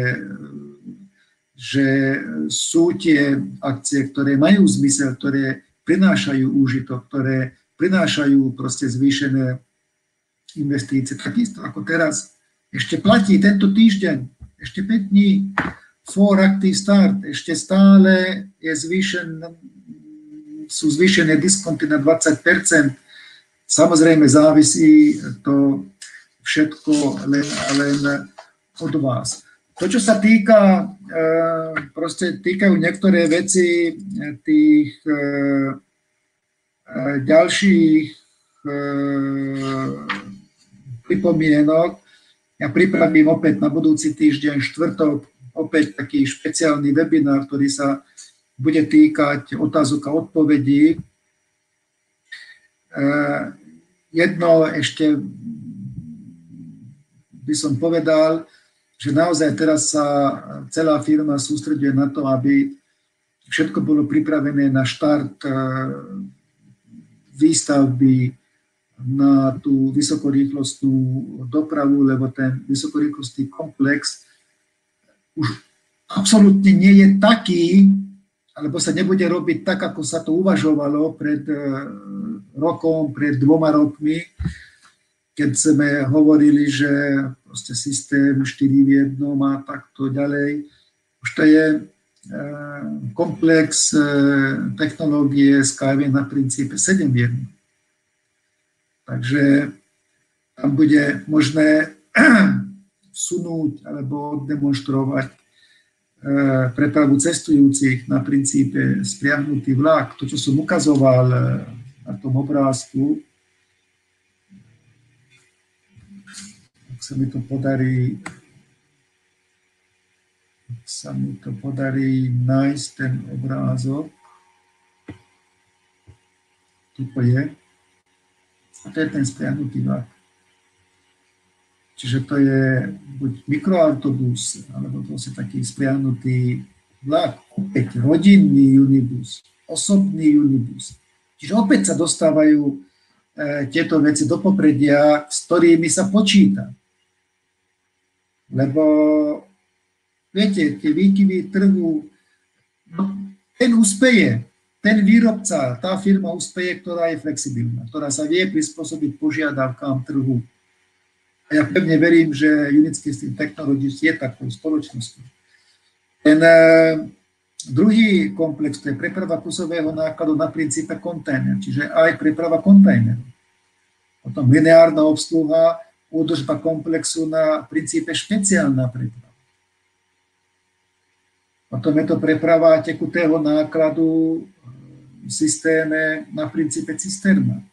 [SPEAKER 1] že sú tie akcie, ktoré majú zmysel, ktoré prinášajú úžitok, ktoré prinášajú proste zvýšené investície. Takisto ako teraz ešte platí tento týždeň, ešte päť dní, for active start, ešte stále je zvýšen, sú zvýšené diskonty na dvadsať percent. Samozrejme závisí to všetko len, len od vás. To, čo sa týka, proste týkajú niektoré veci tých ďalších pripomienok, ja pripravím opäť na budúci týždeň, štvrtok, opäť taký špeciálny webinár, ktorý sa bude týkať otázok a odpovedí. Jedno ešte by som povedal, že naozaj teraz sa celá firma sústreďuje na to, aby všetko bolo pripravené na štart výstavby na tú vysokorýchlostnú dopravu, lebo ten vysokorýchlostný komplex už absolútne nie je taký, alebo sa nebude robiť tak, ako sa to uvažovalo pred rokom, pred dvoma rokmi, keď sme hovorili, že proste systém štyri v jednom a takto ďalej. Už to je komplex technológie Skyway na princípe sedem v jednom. Takže tam bude možné vsunúť alebo demonstrovať prepravu cestujúcich na princípe spriahnutý vlak. To, čo som ukazoval na tom obrázku, sa mi to podarí sa mi to podarí nájsť ten obrázok. Tu to je. A to je ten spriahnutý vlak. Čiže to je buď mikroautobus, alebo to je taký spriahnutý vlak. Opäť rodinný unibus, osobný unibus. Čiže opäť sa dostávajú e, tieto veci do popredia, s ktorými sa počíta. Lebo, viete, tie výkyvy trhu, no, ten úspeje, ten výrobca, tá firma úspeje, ktorá je flexibilná, ktorá sa vie prispôsobiť požiadavkám trhu. A ja pevne verím, že United Stream Technologies je takou spoločnosťou. Ten Druhý komplex, to je preprava kusového nákladu na princípe kontajner, čiže aj preprava kontajnerov. Potom lineárna obsluha, údržba komplexu na princípe špeciálna preprava. Potom je to preprava tekutého nákladu v systéme na princípe cisterna.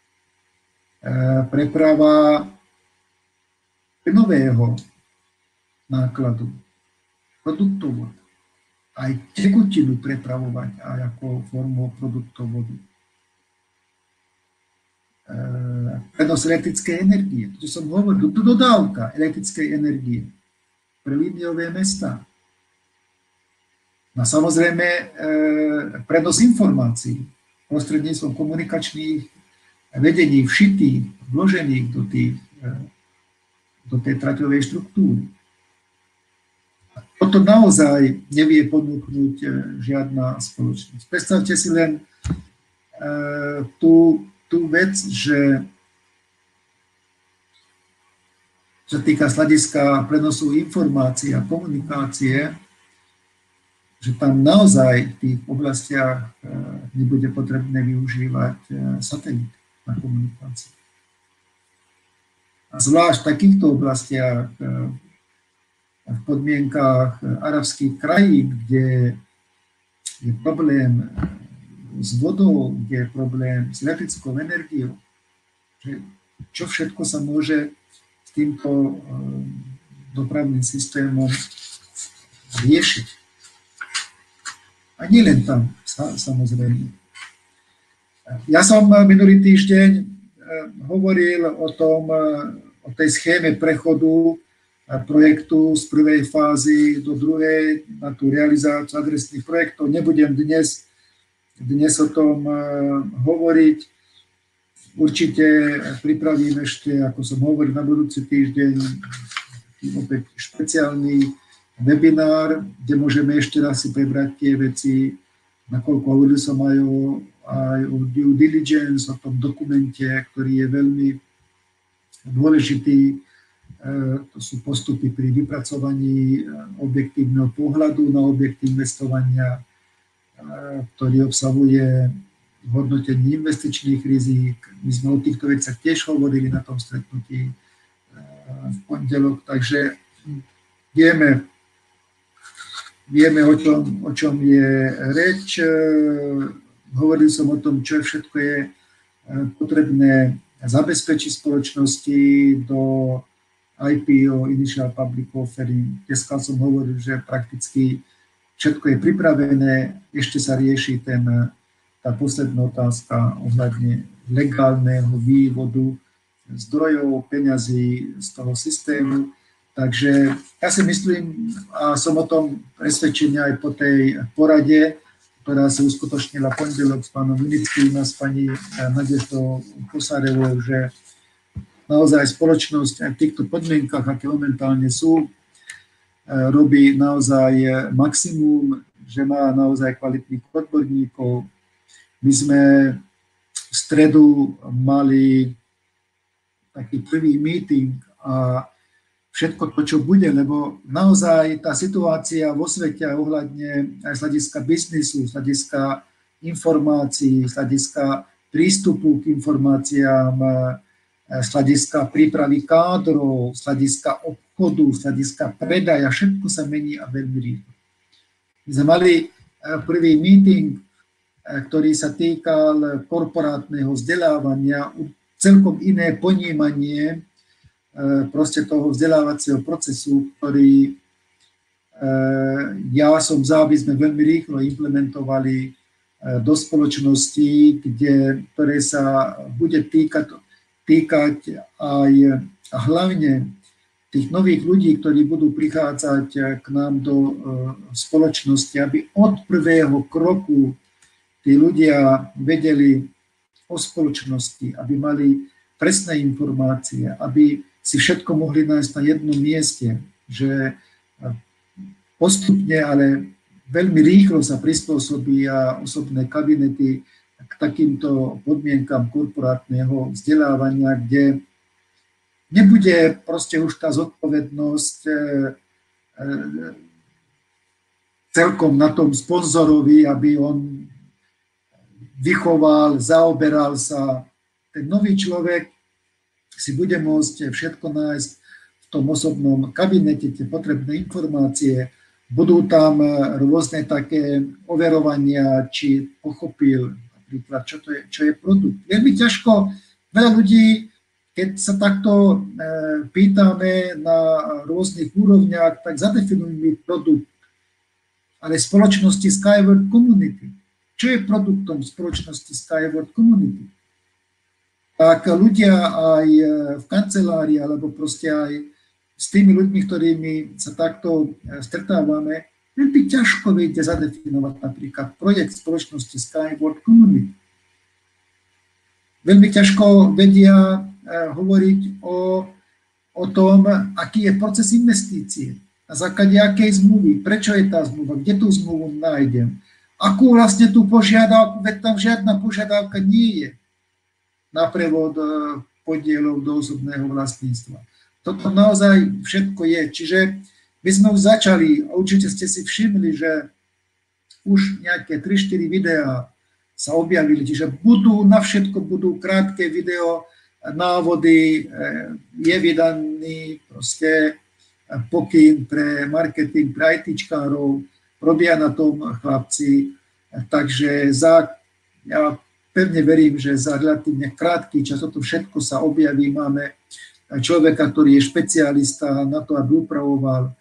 [SPEAKER 1] Preprava plynového nákladu, produktovod. Aj tekutinu prepravovať aj ako formu produktovodu. Prenos elektrickej energie, to som hovoril, dodávka elektrickej energie pre líniové mestá. No samozrejme prenos informácií prostredníctvom komunikačných vedení všitých, vložených do, tých, do tej traťovej štruktúry. Toto naozaj nevie ponúknuť žiadna spoločnosť. Predstavte si len tú, tú vec, že čo sa týka z hľadiska prenosu informácií a komunikácie, že tam naozaj v tých oblastiach nebude potrebné využívať satelit na komunikáciu. A zvlášť v takýchto oblastiach, v podmienkách arabských krajín, kde je problém s vodou, kde je problém s elektrickou energiou, že čo všetko sa môže s týmto dopravným systémom riešiť. A nie len tam, samozrejme. Ja som minulý týždeň hovoril o tom, o tej schéme prechodu projektu z prvej fázy do druhej na tú realizáciu adresných projektov. Nebudem dnes, dnes o tom hovoriť. Určite pripravím ešte, ako som hovoril, na budúci týždeň opäť špeciálny webinár, kde môžeme ešte raz si prebrať tie veci, nakoľko hovoril som aj o, aj o due diligence, o tom dokumente, ktorý je veľmi dôležitý. To sú postupy pri vypracovaní objektívneho pohľadu na objekt investovania, ktorý obsahuje hodnotenie investičných rizík. My sme o týchto veciach tiež hovorili na tom stretnutí v pondelok, takže vieme, vieme o čom, o čom je reč. Hovoril som o tom, čo všetko je potrebné zabezpečiť spoločnosti do í pé ó, Initial Public Offering. Dneska som hovoril, že prakticky všetko je pripravené, ešte sa rieši ten, tá posledná otázka ohľadne legálneho vývodu zdrojov, peňazí z toho systému. Takže ja si myslím, a som o tom presvedčený aj po tej porade, ktorá sa uskutočnila pondelok s pánom Vinickým a s pani Nadeždou Kosarevou, že naozaj spoločnosť aj v týchto podmienkach, aké momentálne sú, robí naozaj maximum, že má naozaj kvalitných odborníkov. My sme v stredu mali taký prvý meeting a všetko to, čo bude, lebo naozaj tá situácia vo svete ohľadne aj z hľadiska biznisu, z hľadiska informácií, z hľadiska prístupu k informáciám, z hľadiska prípravy kádrov, z hľadiska obchodu, z hľadiska predaja, všetko sa mení a veľmi rýchlo. My sme mali prvý meeting, ktorý sa týkal korporátneho vzdelávania, celkom iné ponímanie proste toho vzdelávacieho procesu, ktorý ja som za, aby sme veľmi rýchlo implementovali do spoločnosti, kde, ktoré sa bude týkať týkať aj hlavne tých nových ľudí, ktorí budú prichádzať k nám do spoločnosti, aby od prvého kroku tí ľudia vedeli o spoločnosti, aby mali presné informácie, aby si všetko mohli nájsť na jednom mieste, že postupne, ale veľmi rýchlo sa prispôsobia osobné kabinety k takýmto podmienkam korporátneho vzdelávania, kde nebude proste už tá zodpovednosť celkom na tom sponzorovi, aby on vychoval, zaoberal sa. Ten nový človek si bude môcť všetko nájsť v tom osobnom kabinete, tie potrebné informácie. Budú tam rôzne také overovania, či pochopil napríklad, čo, to je, čo je produkt. Veľmi ťažko, veľa ľudí, keď sa takto e, pýtame na rôznych úrovniach, tak zadefinujú mi produkt. Ale spoločnosti Skyward Community. Čo je produktom spoločnosti Skyward Community? Tak ľudia aj v kancelárii, alebo proste aj s tými ľuďmi, ktorými sa takto stretávame, veľmi ťažko viete zadefinovať napríklad projekt spoločnosti Skyward Community. Veľmi ťažko vedia hovoriť o, o tom, aký je proces investície, na základe akej zmluvy, prečo je tá zmluva, kde tú zmluvu nájdem, akú vlastne tú požiadavku, veď tam žiadna požiadavka nie je na prevod podielov do osobného vlastníctva. Toto naozaj všetko je. Čiže my sme už začali, a určite ste si všimli, že už nejaké tri štyri videá sa objavili, čiže budú, na všetko budú krátke video, návody, je vydaný proste pokyn pre marketing, pre ITčkárov, robia na tom chlapci, takže za, ja pevne verím, že za relatívne krátky čas toto všetko sa objaví. Máme človeka, ktorý je špecialista na to, aby upravoval,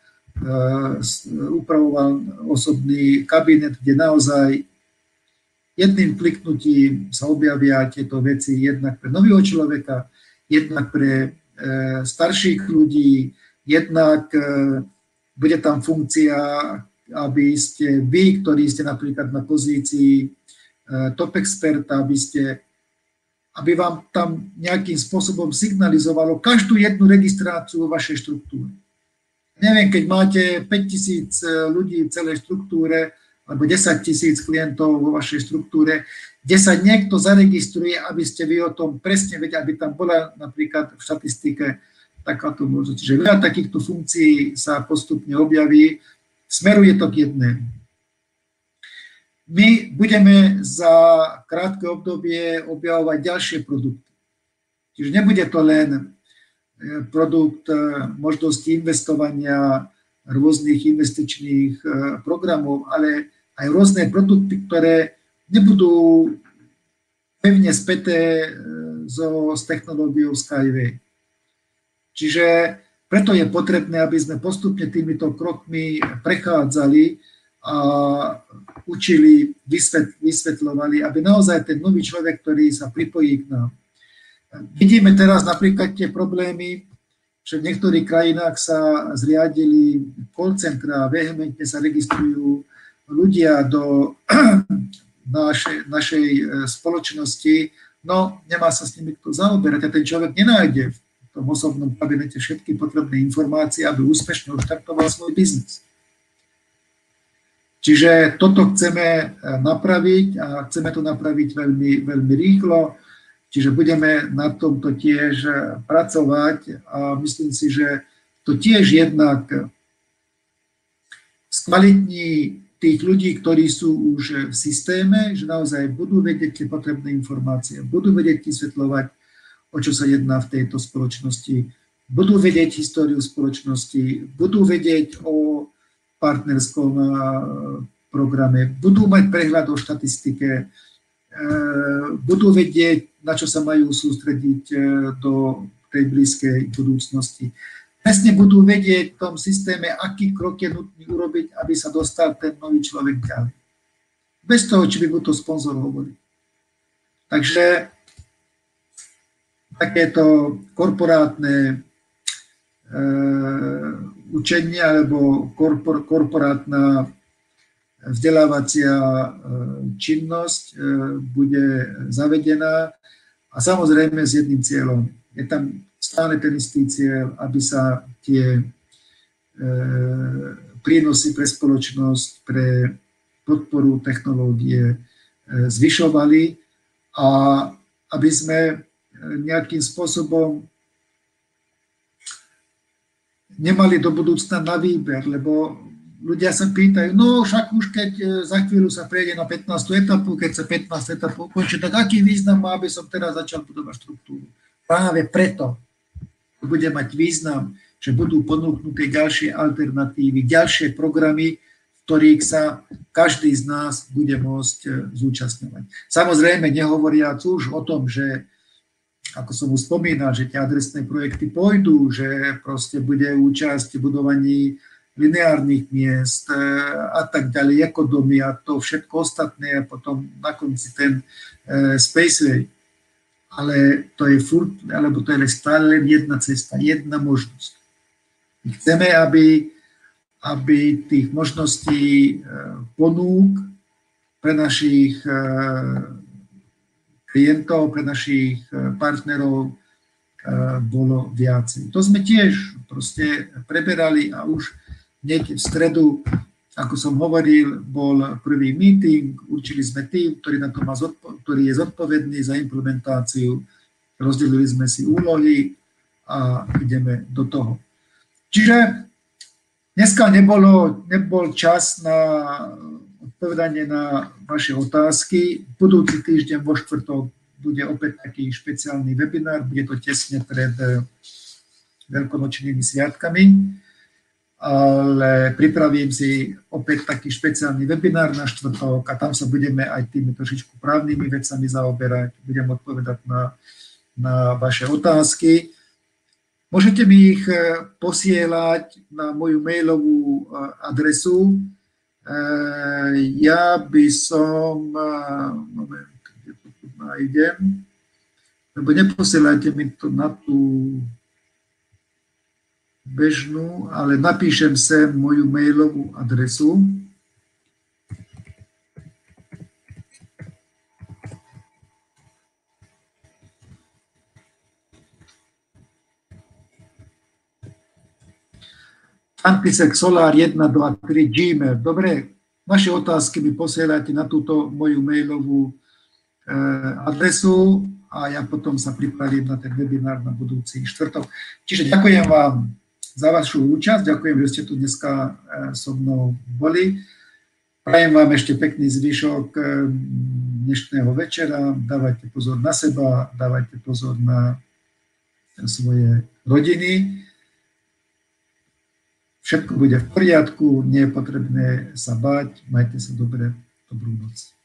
[SPEAKER 1] upravoval osobný kabinet, kde naozaj jedným kliknutím sa objavia tieto veci jednak pre nového človeka, jednak pre starších ľudí, jednak bude tam funkcia, aby ste vy, ktorí ste napríklad na pozícii top experta, aby, ste, aby vám tam nejakým spôsobom signalizovalo každú jednu registráciu vo vašej štruktúre. Neviem, keď máte päťtisíc ľudí v celej štruktúre alebo desaťtisíc klientov vo vašej štruktúre, kde sa niekto zaregistruje, aby ste vy o tom presne vedeli, aby tam bola napríklad v štatistike takáto možnosť. Čiže veľa takýchto funkcií sa postupne objaví, smeruje to k jednému. My budeme za krátke obdobie objavovať ďalšie produkty. Čiže nebude to len produkt možnosti investovania rôznych investičných programov, ale aj rôzne produkty, ktoré nebudú pevne späté so, s technológiou Skyway. Čiže preto je potrebné, aby sme postupne týmito krokmi prechádzali a učili, vysvet, vysvetľovali, aby naozaj ten nový človek, ktorý sa pripojí k nám. Vidíme teraz napríklad tie problémy, že v niektorých krajinách sa zriadili call centra, vehementne sa registrujú ľudia do našej, našej spoločnosti, no nemá sa s nimi kto zaoberať a ten človek nenájde v tom osobnom kabinete všetky potrebné informácie, aby úspešne odštartoval svoj biznis. Čiže toto chceme napraviť a chceme to napraviť veľmi, veľmi rýchlo. Čiže budeme na tomto tiež pracovať a myslím si, že to tiež jednak skvalitní tých ľudí, ktorí sú už v systéme, že naozaj budú vedieť tie potrebné informácie, budú vedieť vysvetľovať, o čo sa jedná v tejto spoločnosti, budú vedieť históriu spoločnosti, budú vedieť o partnerskom programe, budú mať prehľad o štatistike, budú vedieť, na čo sa majú sústrediť do tej blízkej budúcnosti. Presne budú vedieť v tom systéme, aký krok je nutný urobiť, aby sa dostal ten nový človek ďalej. Bez toho, či by mu to sponzor hovoril. Takže takéto korporátne učenie alebo korpor, korporátna vzdelávacia činnosť bude zavedená a samozrejme s jedným cieľom. Je tam stále ten istý cieľ, aby sa tie prínosy pre spoločnosť, pre podporu technológie zvyšovali a aby sme nejakým spôsobom nemali do budúcna na výber, lebo ľudia sa pýtajú, no však už keď za chvíľu sa prejde na pätnástu etapu, keď sa pätnásta etapu ukončí, tak aký význam má, aby som teraz začal budovať štruktúru? Práve preto bude mať význam, že budú ponúknuté ďalšie alternatívy, ďalšie programy, v ktorých sa každý z nás bude môcť zúčastňovať. Samozrejme, nehovoriac už o tom, že ako som už spomínal, že tie adresné projekty pôjdu, že proste bude účasť v budovaní lineárnych miest a tak ďalej, ekodomy a to všetko ostatné a potom na konci ten Spaceway. Ale to je furt, alebo to je stále len jedna cesta, jedna možnosť. My chceme, aby, aby tých možností ponúk pre našich klientov, pre našich partnerov bolo viacej. To sme tiež proste preberali a už hneď v stredu, ako som hovoril, bol prvý meeting, určili sme tým, ktorý, na to má zodpo- ktorý je zodpovedný za implementáciu, rozdelili sme si úlohy a ideme do toho. Čiže dneska nebolo, nebol čas na odpovedanie na vaše otázky. Budúci týždeň vo štvrtok bude opäť taký špeciálny webinár, bude to tesne pred veľkonočnými sviatkami, ale pripravím si opäť taký špeciálny webinár na štvrtok a tam sa budeme aj tými trošičku právnymi vecami zaoberať, budem odpovedať na, na vaše otázky. Môžete mi ich posielať na moju mailovú adresu. Ja by som, moment, kde to tu nájdem, lebo neposielajte mi to na tú bežnú, ale napíšem sem moju mailovú adresu. František Solár jeden, dva, tri Gmail. Dobre, vaše otázky mi posielajte na túto moju mailovú adresu a ja potom sa pripravím na ten webinár na budúci štvrtok. Čiže ďakujem vám za vašu účasť, ďakujem, že ste tu dneska so mnou boli. Prajem vám ešte pekný zvyšok dnešného večera, dávajte pozor na seba, dávajte pozor na svoje rodiny. Všetko bude v poriadku, nie je potrebné sa báť, majte sa dobre, dobrú noc.